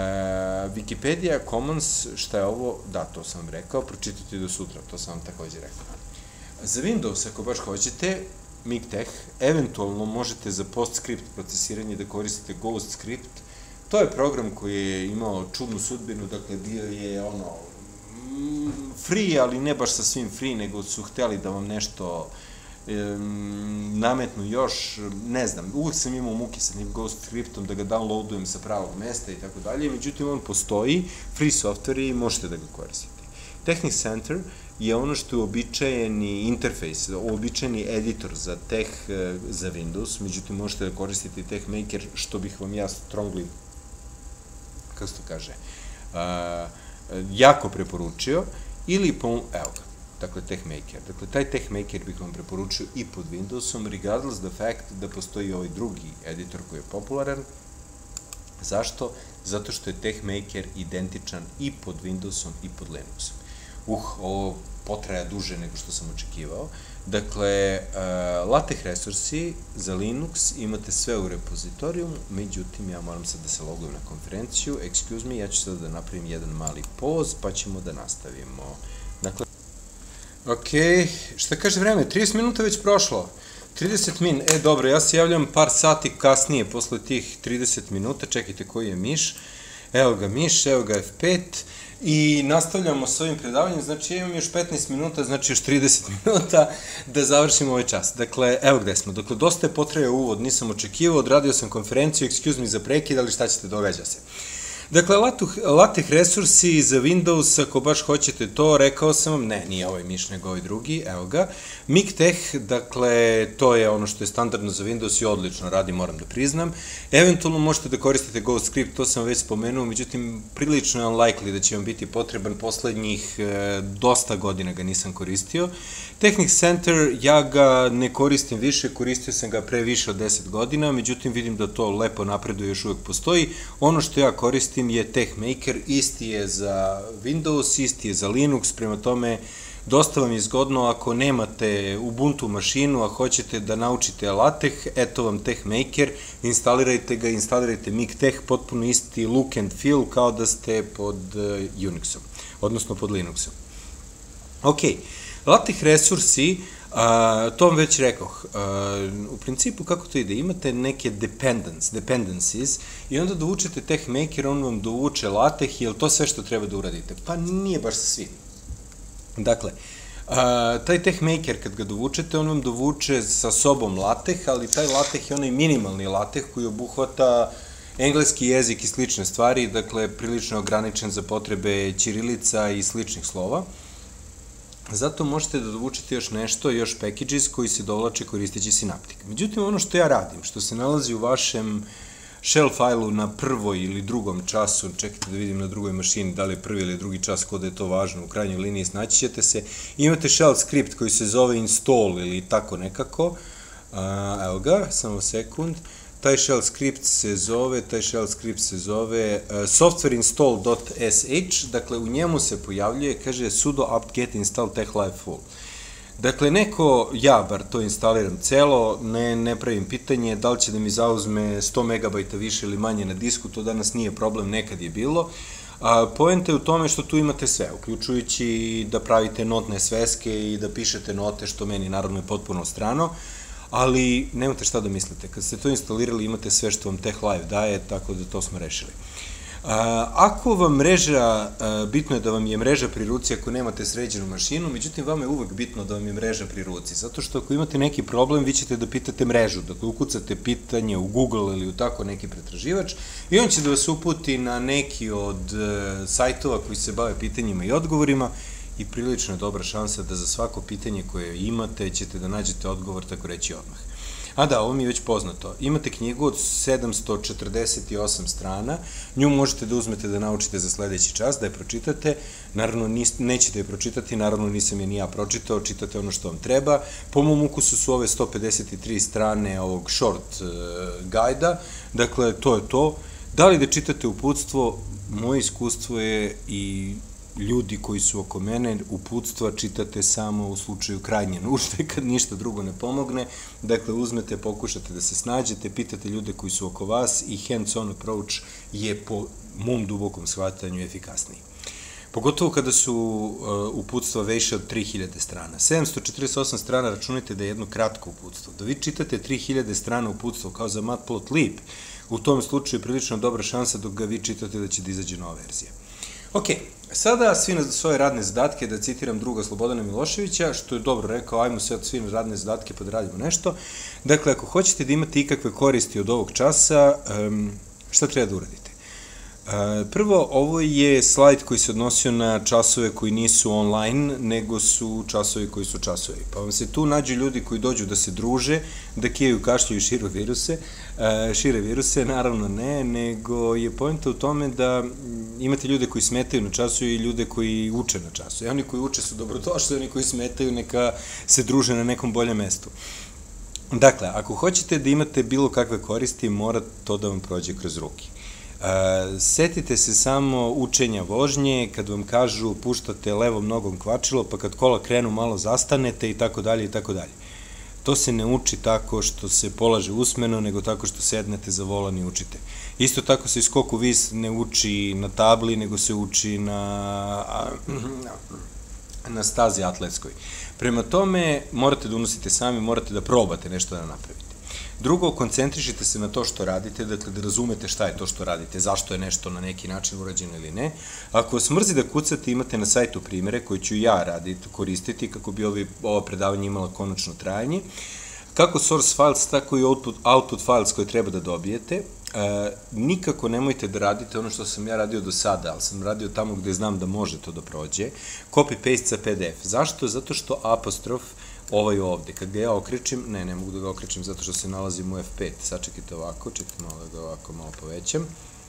Wikipedia Commons, šta je ovo? Da, to sam vam rekao, pročitajte do sutra, to sam vam takođe rekao. Za Windows, ako baš hoćete, MikTeX, eventualno možete za PostScript procesiranje da koristite GhostScript. To je program koji je imao čudnu sudbinu, dakle bio je ono free, ali ne baš sa svim free, nego su hteli da vam nešto nametnu još, ne znam, uvek sam imao muke sa njim GhostScriptom da ga downloadujem sa pravog mesta i tako dalje, međutim on postoji, free software i možete da ga koristite. Technic Center je ono što je uobičajeni interfejs, uobičajeni editor za teh za Windows, međutim možete da koristite i TechMaker, što bih vam ja strongly, kako se to kaže, jako preporučio, ili po, evo ga, dakle, TechMaker. Dakle, taj TechMaker bih vam preporučio i pod Windowsom, regardless the fact da postoji ovaj drugi editor koji je popularan. Zašto? Zato što je TechMaker identičan i pod Windowsom i pod Linuxom. Uh, ovo potraja duže nego što sam očekivao. Dakle, LaTeX resursi za Linux imate sve u repozitorijumu, međutim, ja moram sad da se logujem na konferenciju. Excuse me, ja ću sad da napravim jedan mali pause, pa ćemo da nastavimo. Dakle, ok, šta kaže vreme? trideset minuta već prošlo. trideset min, e dobro, ja se javljam par sati kasnije, posle tih trideset minuta, čekajte koji je miš, evo ga miš, evo ga F pet, i nastavljamo s ovim predavanjem, znači ja imam još petnaest minuta, znači još trideset minuta da završimo ovaj čas. Dakle, evo gde smo, dakle, dosta je potrajao uvod, nisam očekivao, odradio sam konferenciju, excuse me za prekid, ali šta ćete, događa se. Dakle, LaTeX resursi za Windows, ako baš hoćete to, rekao sam vam, ne, nije ovaj miš, nego ovaj drugi, evo ga. MikTeX, dakle, to je ono što je standardno za Windows i odlično radi, moram da priznam. Eventualno možete da koristite GhostScript, to sam već spomenuo, međutim, prilično je unlikely da će vam biti potreban, poslednjih dosta godina ga nisam koristio. Technics Center, ja ga ne koristim više, koristio sam ga pre više od deset godina, međutim, vidim da to lepo napreduje, još uvek postoji. Ono što ja koristim je TechMaker, isti je za Windows, isti je za Linux, prema tome dosta vam je zgodno ako nemate Ubuntu mašinu, a hoćete da naučite LaTeX, eto vam TechMaker, instalirajte ga, instalirajte MikTeX, potpuno isti look and feel kao da ste pod Unixom, odnosno pod Linuxom. Ok, LaTeX resursi, to vam već rekoh, u principu kako to ide, imate neke dependencies i onda dovučete TechMaker, on vam dovuče LaTeX, je li to sve što treba da uradite? Pa nije baš sa svim. Dakle, taj TechMaker kad ga dovučete, on vam dovuče sa sobom LaTeX, ali taj LaTeX je onaj minimalni LaTeX koji obuhvata engleski jezik i slične stvari, dakle, prilično ograničen za potrebe ćirilica i sličnih slova. Zato možete da dovučete još nešto, još packages koji se dovlače koristeći Synaptic. Međutim, ono što ja radim, što se nalazi u vašem shell failu na prvoj ili drugom času, čekajte da vidim na drugoj mašini da li je prvi ili drugi čas, kod je to važno, u krajnjoj liniji snaći ćete se, imate shell script koji se zove install ili tako nekako, evo ga, samo sekund, taj shell script se zove, taj shell script se zove softwareinstall.sh, dakle u njemu se pojavljuje, kaže sudo apt-get install techlive full. Dakle, neko, ja bar to instaliram celo, ne pravim pitanje da li će da mi zauzme sto megabajta više ili manje na disku, to danas nije problem, nekad je bilo. Poenta je u tome što tu imate sve, uključujući da pravite notne sveske i da pišete note, što meni naravno je potpuno strano, ali nemate šta da mislite. Kad ste to instalirali, imate sve što vam TechLive daje, tako da to smo rešili. Ako vam mreža, bitno je da vam je mreža pri ruci ako nemate sređenu mašinu, međutim, vam je uvek bitno da vam je mreža pri ruci, zato što ako imate neki problem, vi ćete da pitate mrežu, dakle, ukucate pitanje u Google ili u tako neki pretraživač i on će da vas uputi na neki od sajtova koji se bave pitanjima i odgovorima i prilično je dobra šansa da za svako pitanje koje imate ćete da nađete odgovor, tako reći, odmah. A da, ovo mi je već poznato. Imate knjigu od sedamsto četrdeset osam strana, nju možete da uzmete da naučite za sledeći čas, da je pročitate, naravno nećete je pročitati, naravno nisam je ni ja pročitao, čitate ono što vam treba. Po mom ukusu su ove sto pedeset tri strane ovog short gajda, dakle, to je to. Da li da čitate uputstvo, moje iskustvo je i ljudi koji su oko mene, uputstva čitate samo u slučaju krajnje nužde, kad ništa drugo ne pomogne. Dakle, uzmete, pokušate da se snađete, pitate ljude koji su oko vas i hands-on approach je po mom dubokom shvatanju efikasniji. Pogotovo kada su uputstva veće od tri hiljade strana. sedamsto četrdeset osam strana, računajte da je jedno kratko uputstvo. Da vi čitate tri hiljade strana uputstvo kao za Matplotlib, u tom slučaju je prilično dobra šansa dok ga vi čitate da će da izađe nova verzija. Ok, sada svi na svoje radne zadatke, da citiram druga Slobodana Miloševića, što je dobro rekao, ajmo sve svi na radne zadatke pa da radimo nešto. Dakle, ako hoćete da imate ikakve koristi od ovog časa, šta treba da uradite? Prvo, ovo je slajd koji se odnosio na časove koji nisu online, nego su časovi koji su časovi. Pa vam se tu nađu ljudi koji dođu da se druže, da kijaju, kašljaju i šire viruse. Šire viruse, naravno ne, nego je poenta u tome da imate ljude koji smetaju na času i ljude koji uče na času. I oni koji uče su dobrodošli, oni koji smetaju neka se druže na nekom boljem mestu. Dakle, ako hoćete da imate bilo kakve koristi, mora to da vam prođe kroz ruke. Setite se samo učenja vožnje, kad vam kažu puštate levom nogom kvačilo, pa kad kola krenu malo zastanete i tako dalje i tako dalje. To se ne uči tako što se polaže usmeno, nego tako što sednete za volan i učite. Isto tako se i skok u vis ne uči na tabli, nego se uči na, na stazi atletskoj. Prema tome, morate da unosite sami, morate da probate nešto da napravite. Drugo, koncentrišite se na to što radite, dakle da razumete šta je to što radite, zašto je nešto na neki način urađeno ili ne. Ako vas mrzi da kucate, imate na sajtu primere koje ću ja raditi, koristiti kako bi ovo predavanje imalo konačno trajanje. Kako source files, tako i output files koje treba da dobijete. Nikako nemojte da radite ono što sam ja radio do sada, ali sam radio tamo gde znam da može to da prođe. Copy-paste sa P D F. Zašto? Zato što apostrof ovaj ovde, kad ga ja okrećem, ne, ne mogu da ga okrećem zato što se nalazim u F pet, sačekajte ovako, čekajte malo da ga ovako malo povećam.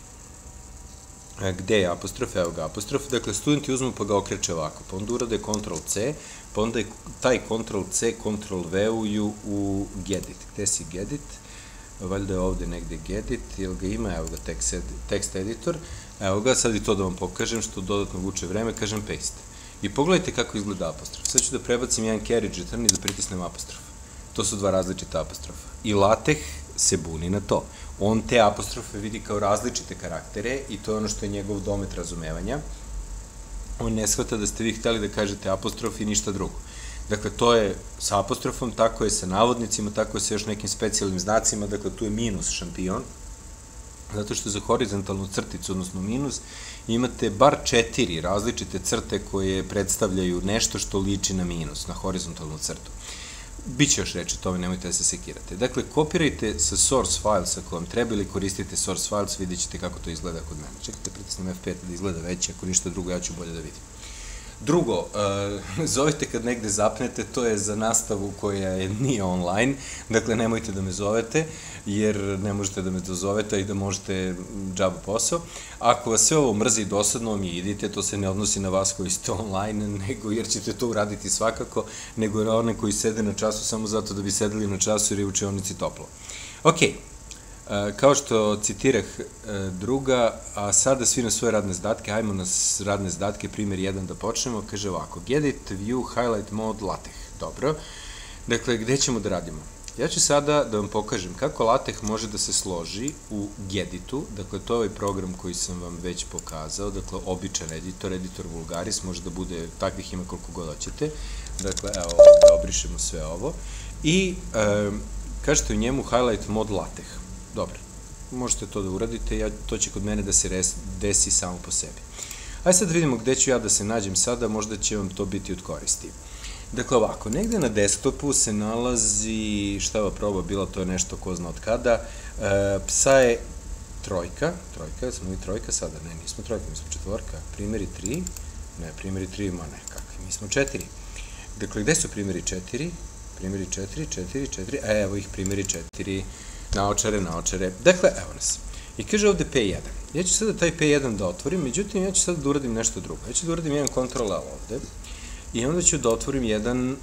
Gde je apostrof? Evo ga apostrof, dakle studenti uzmu pa ga okreće ovako, pa onda urade kontrol C, pa onda taj kontrol C, kontrol V-uju u Gedit. Gde si Gedit? Valjda je ovde negde Gedit, jel ga ima, evo ga text editor, evo ga, sad i to da vam pokažem, što dodatno vuče vreme, kažem paste. I pogledajte kako izgleda apostrof. Sad ću da prebacim jedan carriage return i da pritisnem apostrof. To su dva različita apostrofa. I LaTeX se buni na to. On te apostrofe vidi kao različite karaktere i to je ono što je njegov domet razumevanja. On ne shvata da ste vi hteli da kažete apostrof i ništa drugo. Dakle, to je sa apostrofom, tako je sa navodnicima, tako je sa još nekim specijalnim znacima, dakle, tu je minus šampion, zato što za horizontalnu crticu, odnosno minus, imate bar četiri različite crte koje predstavljaju nešto što liči na minus, na horizontalnu crtu. Biće još reći o tome, nemojte da se sekirate. Dakle, kopirajte sa source files ako vam treba ili koristite source files, vidjet ćete kako to izgleda kod mene. Čekajte, pritisnem F pet da izgleda veće, ako ništa drugo ja ću bolje da vidim. Drugo, zovite kad negde zapnete, to je za nastavu koja nije online, dakle nemojte da me zovete, jer ne možete da me dozovete i da možete džaba posao. Ako vas sve ovo mrzi dosadno, mi idite, to se ne odnosi na vas koji ste online, nego jer ćete to uraditi svakako, nego na one koji sede na času samo zato da bi sedeli na času jer je u učionici toplo. Okej. Kao što citirah druga, a sada svi na svoje radne zadatke, hajmo na radne zadatke, primjer jedan da počnemo, kaže ovako, Gedit, View, Highlight Mode, LaTeX. Dobro. Dakle, gde ćemo da radimo? Ja ću sada da vam pokažem kako LaTeX može da se složi u Geditu, dakle, to je ovaj program koji sam vam već pokazao, dakle, običan editor, editor Vulgaris, može da bude, takvih ima koliko god hoćete. Dakle, evo, da obrišemo sve ovo. I kažete u njemu Highlight Mode, LaTeX. Dobro, možete to da uradite, to će kod mene da se desi samo po sebi. Ajde sad da vidimo gde ću ja da se nađem sada, možda će vam to biti od koristi. Dakle ovako, negde na desktopu se nalazi, šta je ova proba bila, to je nešto ko zna od kada, psa je trojka, trojka, smo mi trojka sada, ne, nismo trojka, mi smo četvorka, primjeri tri, ne, primjeri tri, ma ne, kakvi, mi smo četiri. Dakle, gde su primjeri četiri? Primjeri četiri, četiri, četiri, a evo ih primjeri četiri, naočare, naočare. Dakle, evo nas. I kaže ovde P jedan. Ja ću sada taj P jedan da otvorim, međutim, ja ću sada da uradim nešto drugo. Ja ću da uradim jedan kontrol L ovde i onda ću da otvorim jedan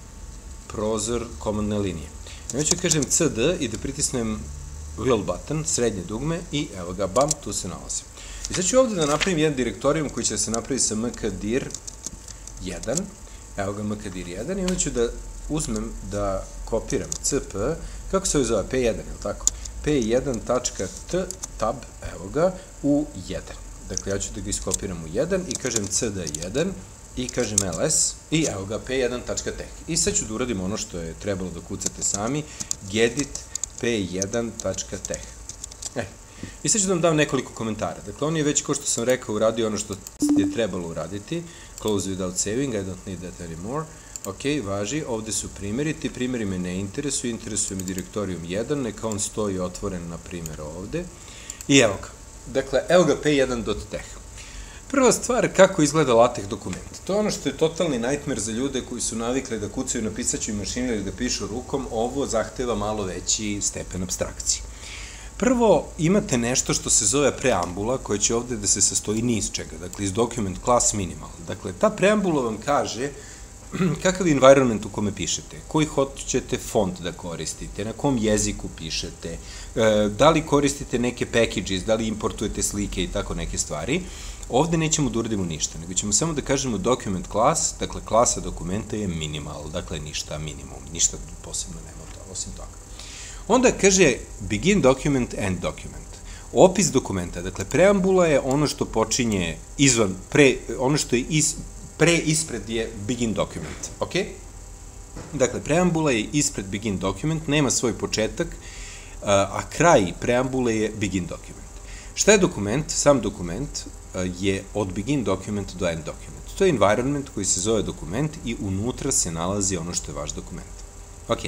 prozor komandne linije. Ja ću kažem C D i da pritisnem wheel button, srednje dugme i evo ga, bam, tu se nalazi. I sad ću ovde da napravim jedan direktorijum koji će da se napravi sa mkdir jedan, evo ga mkdir jedan i onda ću da uzmem da kopiram C P, kako se ovo zove, P jedan, je li tako? P jedan tačka T, tab, evo ga, u jedan. Dakle, ja ću da ga iskopiram u jedan i kažem C D jedan i kažem L S i evo ga, P jedan tačka tex. I sad ću da uradim ono što je trebalo da kucate sami, gedit P jedan tačka tex. E, i sad ću da vam dam nekoliko komentara. Dakle, on je već, kao što sam rekao, uradio ono što je trebalo uraditi, close without saving, I don't need that anymore. Ok, važi, ovde su primjeri, ti primjeri me ne interesuju, interesuje me direktorijum jedan, neka on stoji otvoren na primjer ovde. I evo ga, Dakle, evo ga p jedan dot teh. Prva stvar, kako izgleda LaTeX dokument. To je ono što je totalni nightmare za ljude koji su navikli da kucaju na pisaćoj mašini ili da pišu rukom, ovo zahteva malo veći stepen apstrakcije. Prvo, imate nešto što se zove preambula, koja će ovde da se sastoji ni iz čega, dakle iz document class minimal. Dakle, ta preambula vam kaže kakav je environment u kome pišete, koji hoćete font da koristite, na kom jeziku pišete, da li koristite neke packages, da li importujete slike i tako neke stvari. Ovde nećemo da uradimo ništa, nego ćemo samo da kažemo document class, dakle klasa dokumenta je minimal, dakle ništa minimum, ništa posebno nema osim toga. Onda kaže begin document, end document. Opis dokumenta, dakle preambula je ono što počinje izvan, pre, ono što je iz, pre ispred je begin document, ok? Dakle, preambula je ispred begin document, nema svoj početak, a kraj preambule je begin document. Šta je dokument? Sam dokument je od begin document do end document. To je environment koji se zove dokument i unutra se nalazi ono što je vaš dokument. Ok.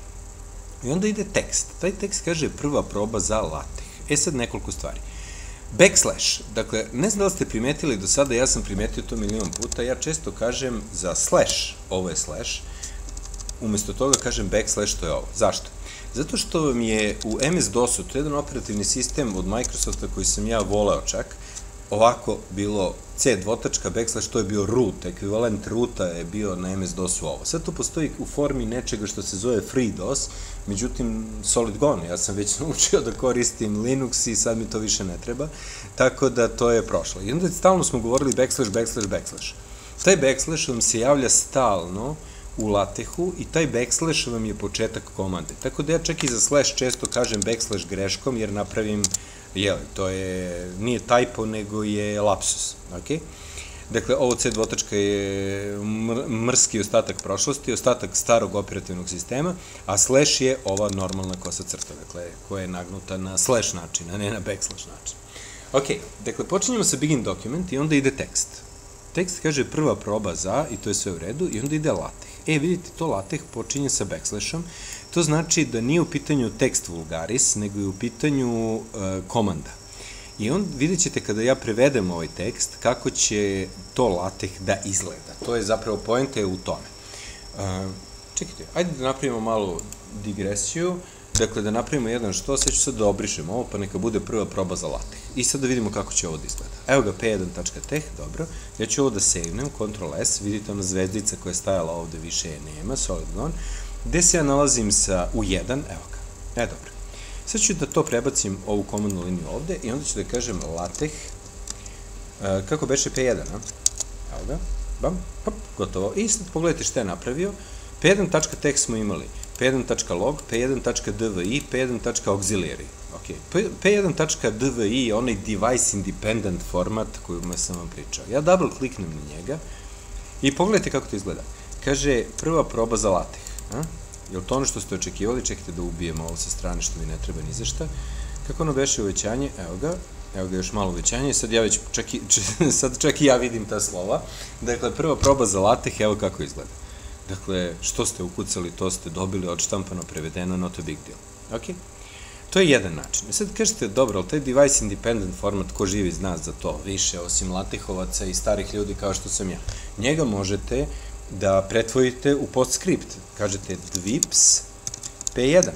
I onda ide tekst. Taj tekst kaže prva proba za LaTeX. E sad nekoliko stvari. Backslash, dakle, ne znam da li ste primetili do sada, ja sam primetio to milion puta, ja često kažem za slash, ovo je slash, umesto toga kažem backslash, to je ovo. Zašto? Zato što vam je u em es dosu, to je jedan operativni sistem od Microsofta koji sam ja voleo čak, ovako bilo c dvotačka backslash, to je bio root, ekvivalent roota je bio na em es dosu ovo. Sad to postoji u formi nečega što se zove FreeDOS, međutim, solid gone, ja sam već naučio da koristim Linux i sad mi to više ne treba, tako da to je prošlo. I onda stalno smo govorili backslash, backslash, backslash. Taj backslash vam se javlja stalno u LaTeXu i taj backslash vam je početak komande. Tako da ja čak i za slash često kažem backslash greškom jer napravim, jel, to je, nije typo, nego je lapsus, ok? Dakle, ovo c dvotačka je mrski ostatak prošlosti, ostatak starog operativnog sistema, a slash je ova normalna kosa crta, dakle, koja je nagnuta na slash način, a ne na backslash način. Ok, dakle, počinjemo sa begin document i onda ide tekst. Tekst kaže prva proba za, i to je sve u redu, i onda ide LaTeX. E, vidite, to LaTeX počinje sa backslashom, to znači da nije u pitanju tekst vulgaris, nego je u pitanju komanda. I onda vidjet ćete kada ja prevedem ovaj tekst, kako će to LaTeX da izgleda. To je zapravo poenta je u tome. Čekajte, ajde da napravimo malu digresiju, dakle da napravimo jedan što, sad ću sad da obrišem ovo, pa neka bude prva proba za LaTeX. I sad da vidimo kako će ovo da izgleda. Evo ga p jedan dot teh, dobro. Ja ću ovo da savenem, kontrol es, vidite ona zvezdica koja je stajala ovde više je nema, solid gone. Gde se ja nalazim sa u jedan, evo ga. E, dobro. Sad ću da to prebacim ovu komandnu liniju ovde i onda ću da kažem LaTeX, kako beše p jedan, a? Evo ga, bam, hop, gotovo. I sad pogledajte šta je napravio. p jedan dot teh smo imali p jedan dot log, p jedan dot dvi, p jedan dot auxiliary. Ok, p jedan dot dvi je onaj device independent format kojima sam vam pričao. Ja double kliknem na njega i pogledajte kako to izgleda. Kaže, prva proba za LaTeX. Je li to ono što ste očekivali? Čekajte da ubijemo ovo sa strane što mi ne treba ni za šta. Kako ono beše uvećanje? Evo ga. Evo ga još malo uvećanje. Sad ja već čak i, sad čak i ja vidim ta slova. Dakle, prva proba za LaTeX, evo kako izgleda. Dakle, što ste ukucali, to ste dobili odštampano, prevedeno, not a big deal. Ok? To je jedan način. I sad kažete, dobro, ali taj device independent format, ko živi zna za to više, osim LaTeXovaca i starih ljudi kao što sam ja. Njega možete da pretvorite u postscript. Kažete dwips p jedan.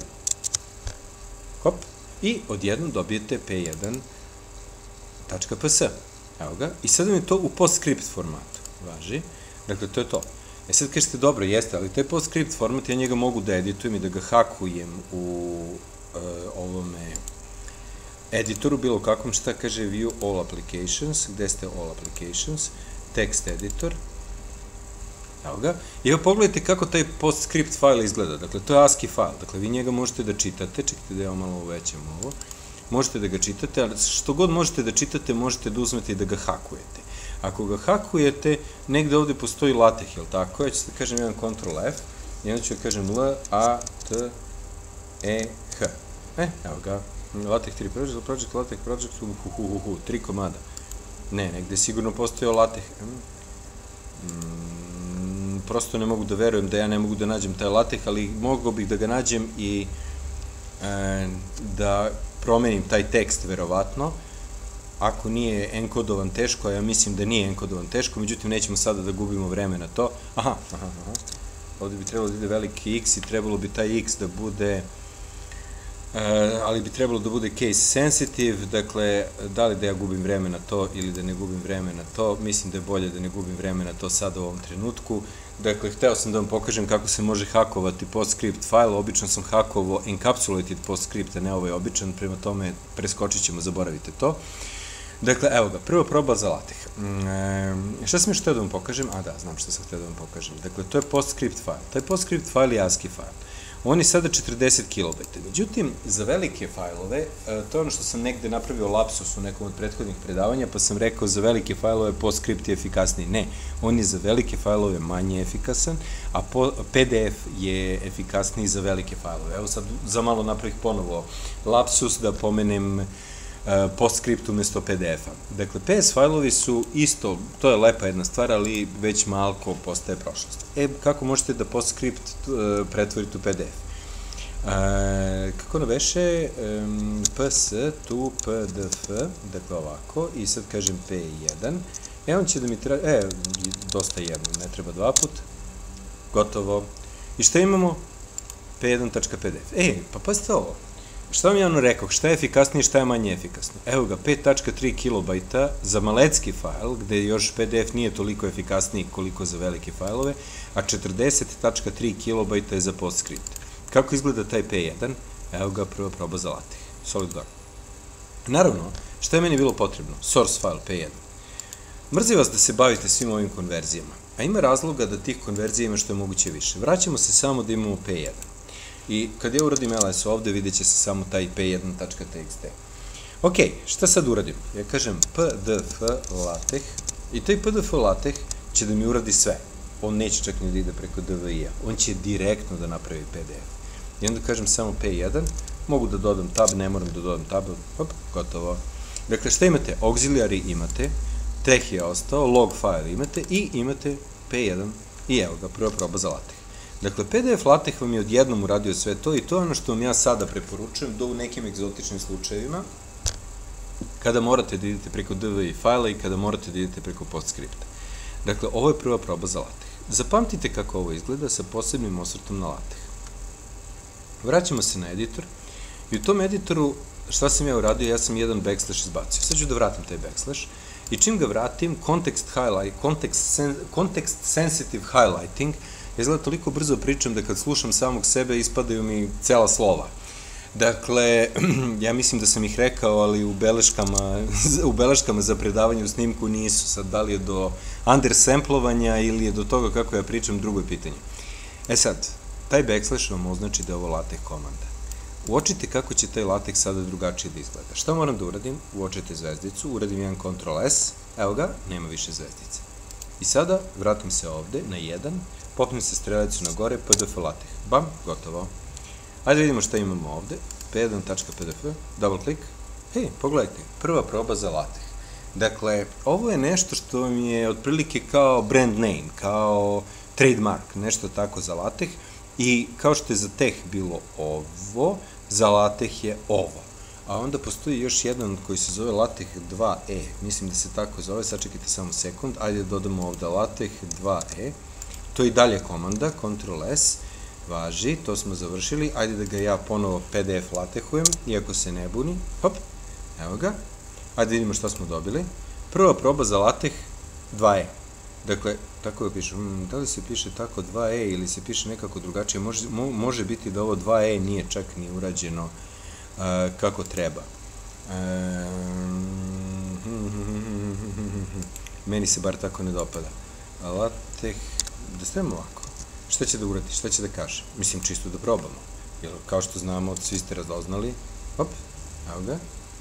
Hop. I odjednom dobijete p jedan dot ps. Evo ga. I sad vam je to u postscript formatu. Važi. Dakle, to je to. E sad kažete, dobro, jeste, ali taj postscript format, ja njega mogu da editujem i da ga hakujem u ovome editoru, bilo kakvom, šta kaže view all applications, gde ste all applications, text editor, evo ga, i evo pogledajte kako taj postscript file izgleda, dakle to je ASCII file, dakle vi njega možete da čitate, čekajte da ja malo uvećam ovo, možete da ga čitate, ali što god možete da čitate, možete da uzmete i da ga hakujete. Ako ga hakujete, negde ovde postoji LaTeX, jel tako? Ja ću da kažem jedan kontrol F, i onda ću da kažem L, A, T, E, H. E, evo ga, LaTeX tri project, project, LaTeX project, hu, hu, hu, hu, tri komada. Ne, negde sigurno postojao LaTeX. Prosto ne mogu da verujem da ja ne mogu da nađem taj LaTeX, ali mogao bih da ga nađem i da promenim taj tekst, verovatno. ako nije enkodovan teško, a ja mislim da nije enkodovan teško, međutim nećemo sada da gubimo vreme na to. Aha, aha, aha. Ovde bi trebalo da ide veliki x i trebalo bi taj x da bude, ali bi trebalo da bude case sensitive, dakle, da li da ja gubim vreme na to ili da ne gubim vreme na to, mislim da je bolje da ne gubim vreme na to sada u ovom trenutku. Dakle, hteo sam da vam pokažem kako se može hakovati PostScript file, obično sam hakovao encapsulated PostScript, a ne ovaj običan, prema tome preskočit ćemo, zaboravite to. Dakle, evo ga, prva proba za LaTeX. Šta sam još hteo da vam pokažem? A da, znam šta sam hteo da vam pokažem. Dakle, to je PostScript file. Taj PostScript file je ASCII file. On je sada četrdeset kilobajta. Međutim, za velike fajlove, to je ono što sam negde napravio lapsus u nekom od prethodnih predavanja, pa sam rekao za velike fajlove PostScript je efikasniji. Ne, on je za velike fajlove manje efikasan, a P D F je efikasniji za velike fajlove. Evo sad za malo napravih ponovo lapsus da pomenem PostScript umesto P D F-a. Dakle, P S fajlovi su isto, to je lepa jedna stvar, ali već malko postaje prošlost. E, kako možete da PostScript pretvorite u P D F? Kako ono beše? ps tu pdf, dakle ovako, i sad kažem P jedan. E, on će da mi treba, e, dosta jedno, ne treba dva put. Gotovo. I šta imamo? P jedan.pdf. E, pa pazite ovo. Šta vam je ono rekao? Šta je efikasnije, šta je manje efikasno? Evo ga, pet tačka tri kilobajta za malecki fajl, gde još P D F nije toliko efikasniji koliko za velike fajlove, a četrdeset tačka tri kilobajta je za PostScript. Kako izgleda taj P jedan? Evo ga, prva proba za LaTeX. SolidGo. Naravno, šta je meni bilo potrebno? Source file P jedan. Mrzi vas da se bavite svim ovim konverzijama, a ima razloga da tih konverzija ima što je moguće više. Vraćamo se samo da imamo P jedan. I kad ja uradim L S ovde, vidjet će se samo taj P jedan.txt. Ok, šta sad uradim? Ja kažem pdf LaTeX i taj pdf LaTeX će da mi uradi sve. On neće čak ni da ide preko D V I-a. On će direktno da napravi P D F. I onda kažem samo P jedan, mogu da dodam tab, ne moram da dodam tab, hop, gotovo. Dakle, šta imate? Auxiliary imate, teh je ostao, log file imate i imate P jedan i evo ga, prva proba za LaTeX. Dakle, P D F LaTeX vam je odjednom uradio sve to i to je ono što vam ja sada preporučujem do u nekim egzotičnim slučajevima kada morate da idete preko D V I fajla i kada morate da idete preko PostScripta. Dakle, ovo je prva proba za LaTeX. Zapamtite kako ovo izgleda sa posebnim osvrtom na LaTeX. Vraćamo se na editor i u tom editoru šta sam ja uradio? Ja sam jedan backslash izbacio. Sad ću da vratim taj backslash i čim ga vratim, context highlight, context, context sensitive highlighting, izgleda toliko brzo pričam da kad slušam samog sebe ispadaju mi cela slova. Dakle, ja mislim da sam ih rekao, ali u beleškama, u beleškama za predavanje u snimku nisu. Sad, da li je do undersamplovanja ili je do toga kako ja pričam, drugo je pitanje. E sad, taj backslash vam označi da je ovo LaTeX komanda. Uočite kako će taj LaTeX sada drugačije da izgleda. Šta moram da uradim? Uočite zvezdicu, uradim jedan kontrol S, evo ga, nema više zvezdice. I sada vratim se ovde na jedan, popnem se strelicu na gore, pdf LaTeX. Bam, gotovo. Ajde vidimo šta imamo ovde. P jedan.pdf, double click. Hej, pogledajte, prva proba za LaTeX. Dakle, ovo je nešto što mi je otprilike kao brand name, kao trademark, nešto tako za LaTeX. I kao što je za teh bilo ovo, za LaTeX je ovo. A onda postoji još jedan koji se zove LaTeX dva E. Mislim da se tako zove, sačekajte samo sekund. Ajde dodamo ovde LaTeX dva E. To je i dalje komanda, kontrol S, važi, to smo završili. Ajde da ga ja ponovo P D F LaTeXujem, iako se ne buni. Hop, evo ga. Ajde vidimo šta smo dobili. Prva proba za LaTeX dva E. Dakle, tako ga piše, da li se piše tako dva E ili se piše nekako drugačije, može biti da ovo dva E nije čak ni urađeno kako treba. Meni se bar tako ne dopada. LaTeX, da stavimo ovako. Šta će da uradi, šta će da kaže? Mislim, čisto da probamo. Jer, kao što znamo, svi ste razoznali. Hop, evo ga.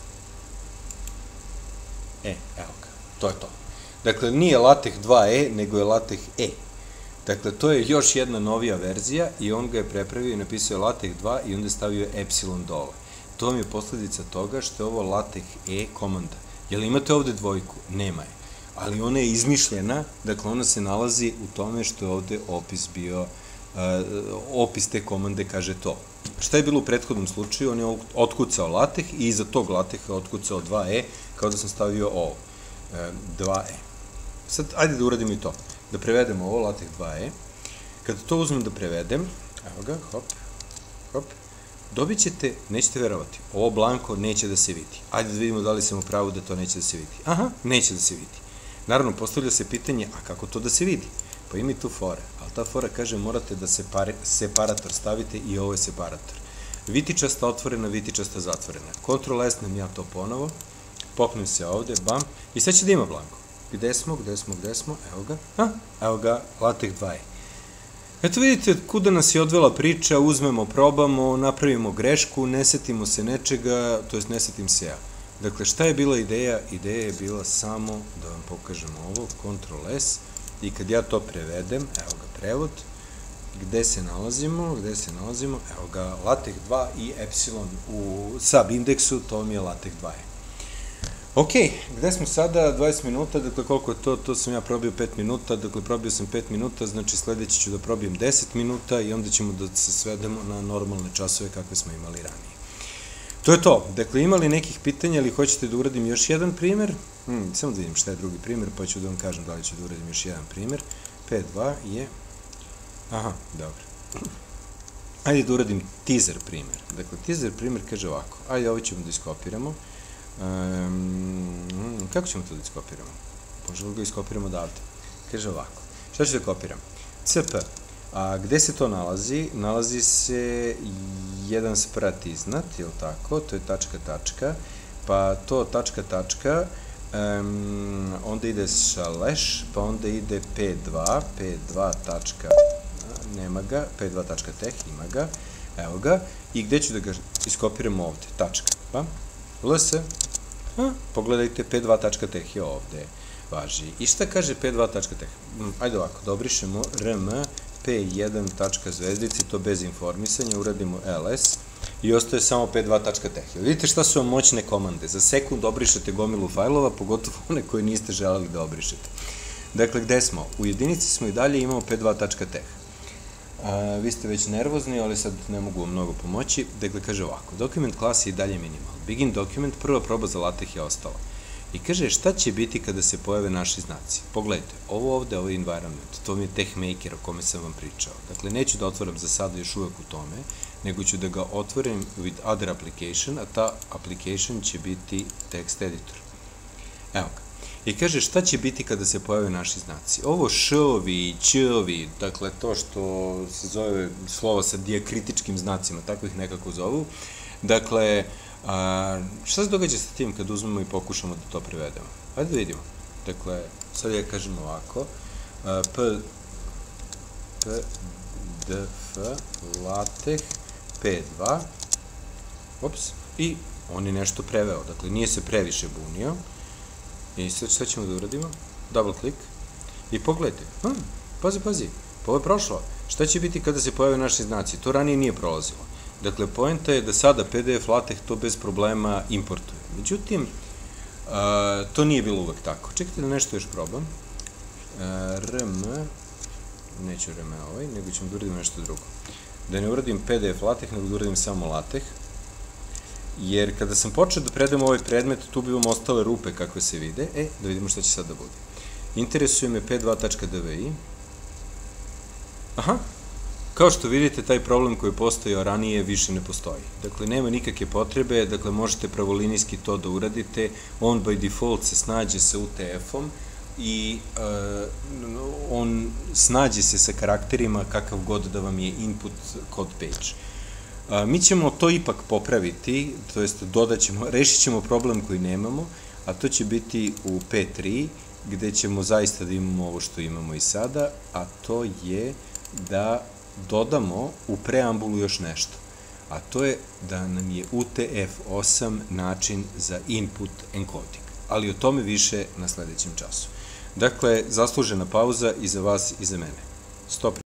E, evo ga, to je to. Dakle, nije LaTeX dva E, nego je LaTeX E. Dakle, to je još jedna novija verzija i on ga je prepravio i napisao LaTeX dva i onda je stavio epsilon dole. To vam je posledica toga što je ovo LaTeX E komanda. Jel imate ovde dvojku? Nema je. Ali ona je izmišljena, dakle ona se nalazi u tome što je ovde opis bio, opis te komande kaže to. Šta je bilo u prethodnom slučaju? On je otkucao LaTeX i iza tog LaTeXa otkucao dva E, kao da sam stavio ovo, dva e. Sad, ajde da uradimo i to, da prevedemo ovo, LaTeX dva e. Kada to uzmem da prevedem, evo ga, hop, hop, dobit ćete, nećete verovati, ovo blanko neće da se vidi. Ajde da vidimo da li sam u pravu da to neće da se vidi. Aha, neće da se vidi. Naravno, postavlja se pitanje, a kako to da se vidi? Pa ima i tu fora, ali ta fora kaže morate da separator stavite i ovo je separator. Vitičasta otvorena, vitičasta zatvorena. Control S nam ja to ponovo, popnem se ovde, bam, i sad će da ima blanko. Gde smo, gde smo, gde smo, evo ga, a, evo ga, LaTeX dva e. Eto vidite kuda nas je odvela priča, uzmemo, probamo, napravimo grešku, ne setimo se nečega, to jest ne setim se ja. Dakle, šta je bila ideja? Ideja je bila samo da vam pokažem ovo, Control S, i kad ja to prevedem, evo ga prevod, gde se nalazimo, gde se nalazimo, evo ga LaTeX dva i epsilon u subindeksu, to mi je LaTeX dva e. Ok, gde smo sada, dvadeset minuta, dakle koliko je to, to sam ja probio pet minuta, dakle probio sam pet minuta, znači sledeći ću da probijem deset minuta i onda ćemo da se svedemo na normalne časove kakve smo imali ranije. To je to, dakle imali nekih pitanja ili hoćete da uradim još jedan primer, hmm, samo da vidim šta je drugi primer, pa ću da vam kažem da li ću da uradim još jedan primer, P dva je, aha, dobro, ajde da uradim teaser primer, dakle teaser primer kaže ovako, ajde ovo ćemo da iskopiramo. Um, kako ćemo to da iskopiramo? Možemo ga iskopiramo odavde. Kaže ovako. Šta ću da kopiram? C P. A gde se to nalazi? Nalazi se jedan sprat iznad, je li tako? To je tačka, tačka. Pa to tačka, tačka, um, onda ide slash, pa onda ide P dva, P dva tačka, nema ga, P dva tačka teh, ima ga, evo ga, i gde ću da ga iskopiram ovde? Tačka, pa? ls, pogledajte, P dva tačka teh je ovde, važi. I šta kaže P dva tačka teh? Ajde ovako, da obrišemo rm, P jedan tačka zvezdici, to bez informisanja, uradimo ls i ostaje samo P dva tačka teh. Vidite šta su vam moćne komande, za sekund obrišete gomilu fajlova, pogotovo one koje niste želeli da obrišete. Dakle, gde smo? U jedinici smo i dalje, imamo P dva tačka teh. Vi ste već nervozni, ali sad ne mogu vam mnogo pomoći. Dakle, kaže ovako, document class je i dalje minimal. Begin document, prva proba za LaTeX je ostala. I kaže šta će biti kada se pojave naši znaci. Pogledajte, ovo ovde, ovo je environment, to mi je TechMaker o kome sam vam pričao. Dakle, neću da otvoram za sada još uvek u tome, nego ću da ga otvorim with other application, a ta application će biti text editor. Evo ga. I kaže šta će biti kada se pojave naši znaci. Ovo š-ovi, ć-ovi, dakle to što se zove slovo sa dijakritičkim znacima, tako ih nekako zovu. Dakle, šta se događa sa tim kad uzmemo i pokušamo da to prevedemo? Hajde da vidimo. Dakle, sad ja kažem ovako, p, p, d, f, LaTeX, p dva, ops, i on je nešto preveo, dakle nije se previše bunio. I sad šta ćemo da uradimo? Double click. I pogledajte. Hm, pazi, pazi. Pa ovo je prošlo. Šta će biti kada se pojave naši znaci? To ranije nije prolazilo. Dakle, poenta je da sada P D F LaTeX to bez problema importuje. Međutim, to nije bilo uvek tako. Čekajte da nešto još probam. Rm, neću rm ovaj, nego ćemo da uradim nešto drugo. Da ne uradim P D F LaTeX, nego da uradim samo LaTeX. Jer kada sam počeo da predam ovaj predmet, tu bi vam ostale rupe kakve se vide. E, da vidimo šta će sad da bude. Interesuje me P dva tačka dvi. Aha, kao što vidite, taj problem koji je postojao ranije više ne postoji. Dakle, nema nikakve potrebe, dakle, možete pravolinijski to da uradite. On by default se snađe sa U T F-om i on snađe se sa karakterima kakav god da vam je input code page. Mi ćemo to ipak popraviti, to jest dodat ćemo, rešit ćemo problem koji nemamo, a to će biti u P tri, gde ćemo zaista da imamo ovo što imamo i sada, a to je da dodamo u preambulu još nešto, a to je da nam je U T F osam način za input encoding, ali o tome više na sledećem času. Dakle, zaslužena pauza i za vas i za mene. Stop.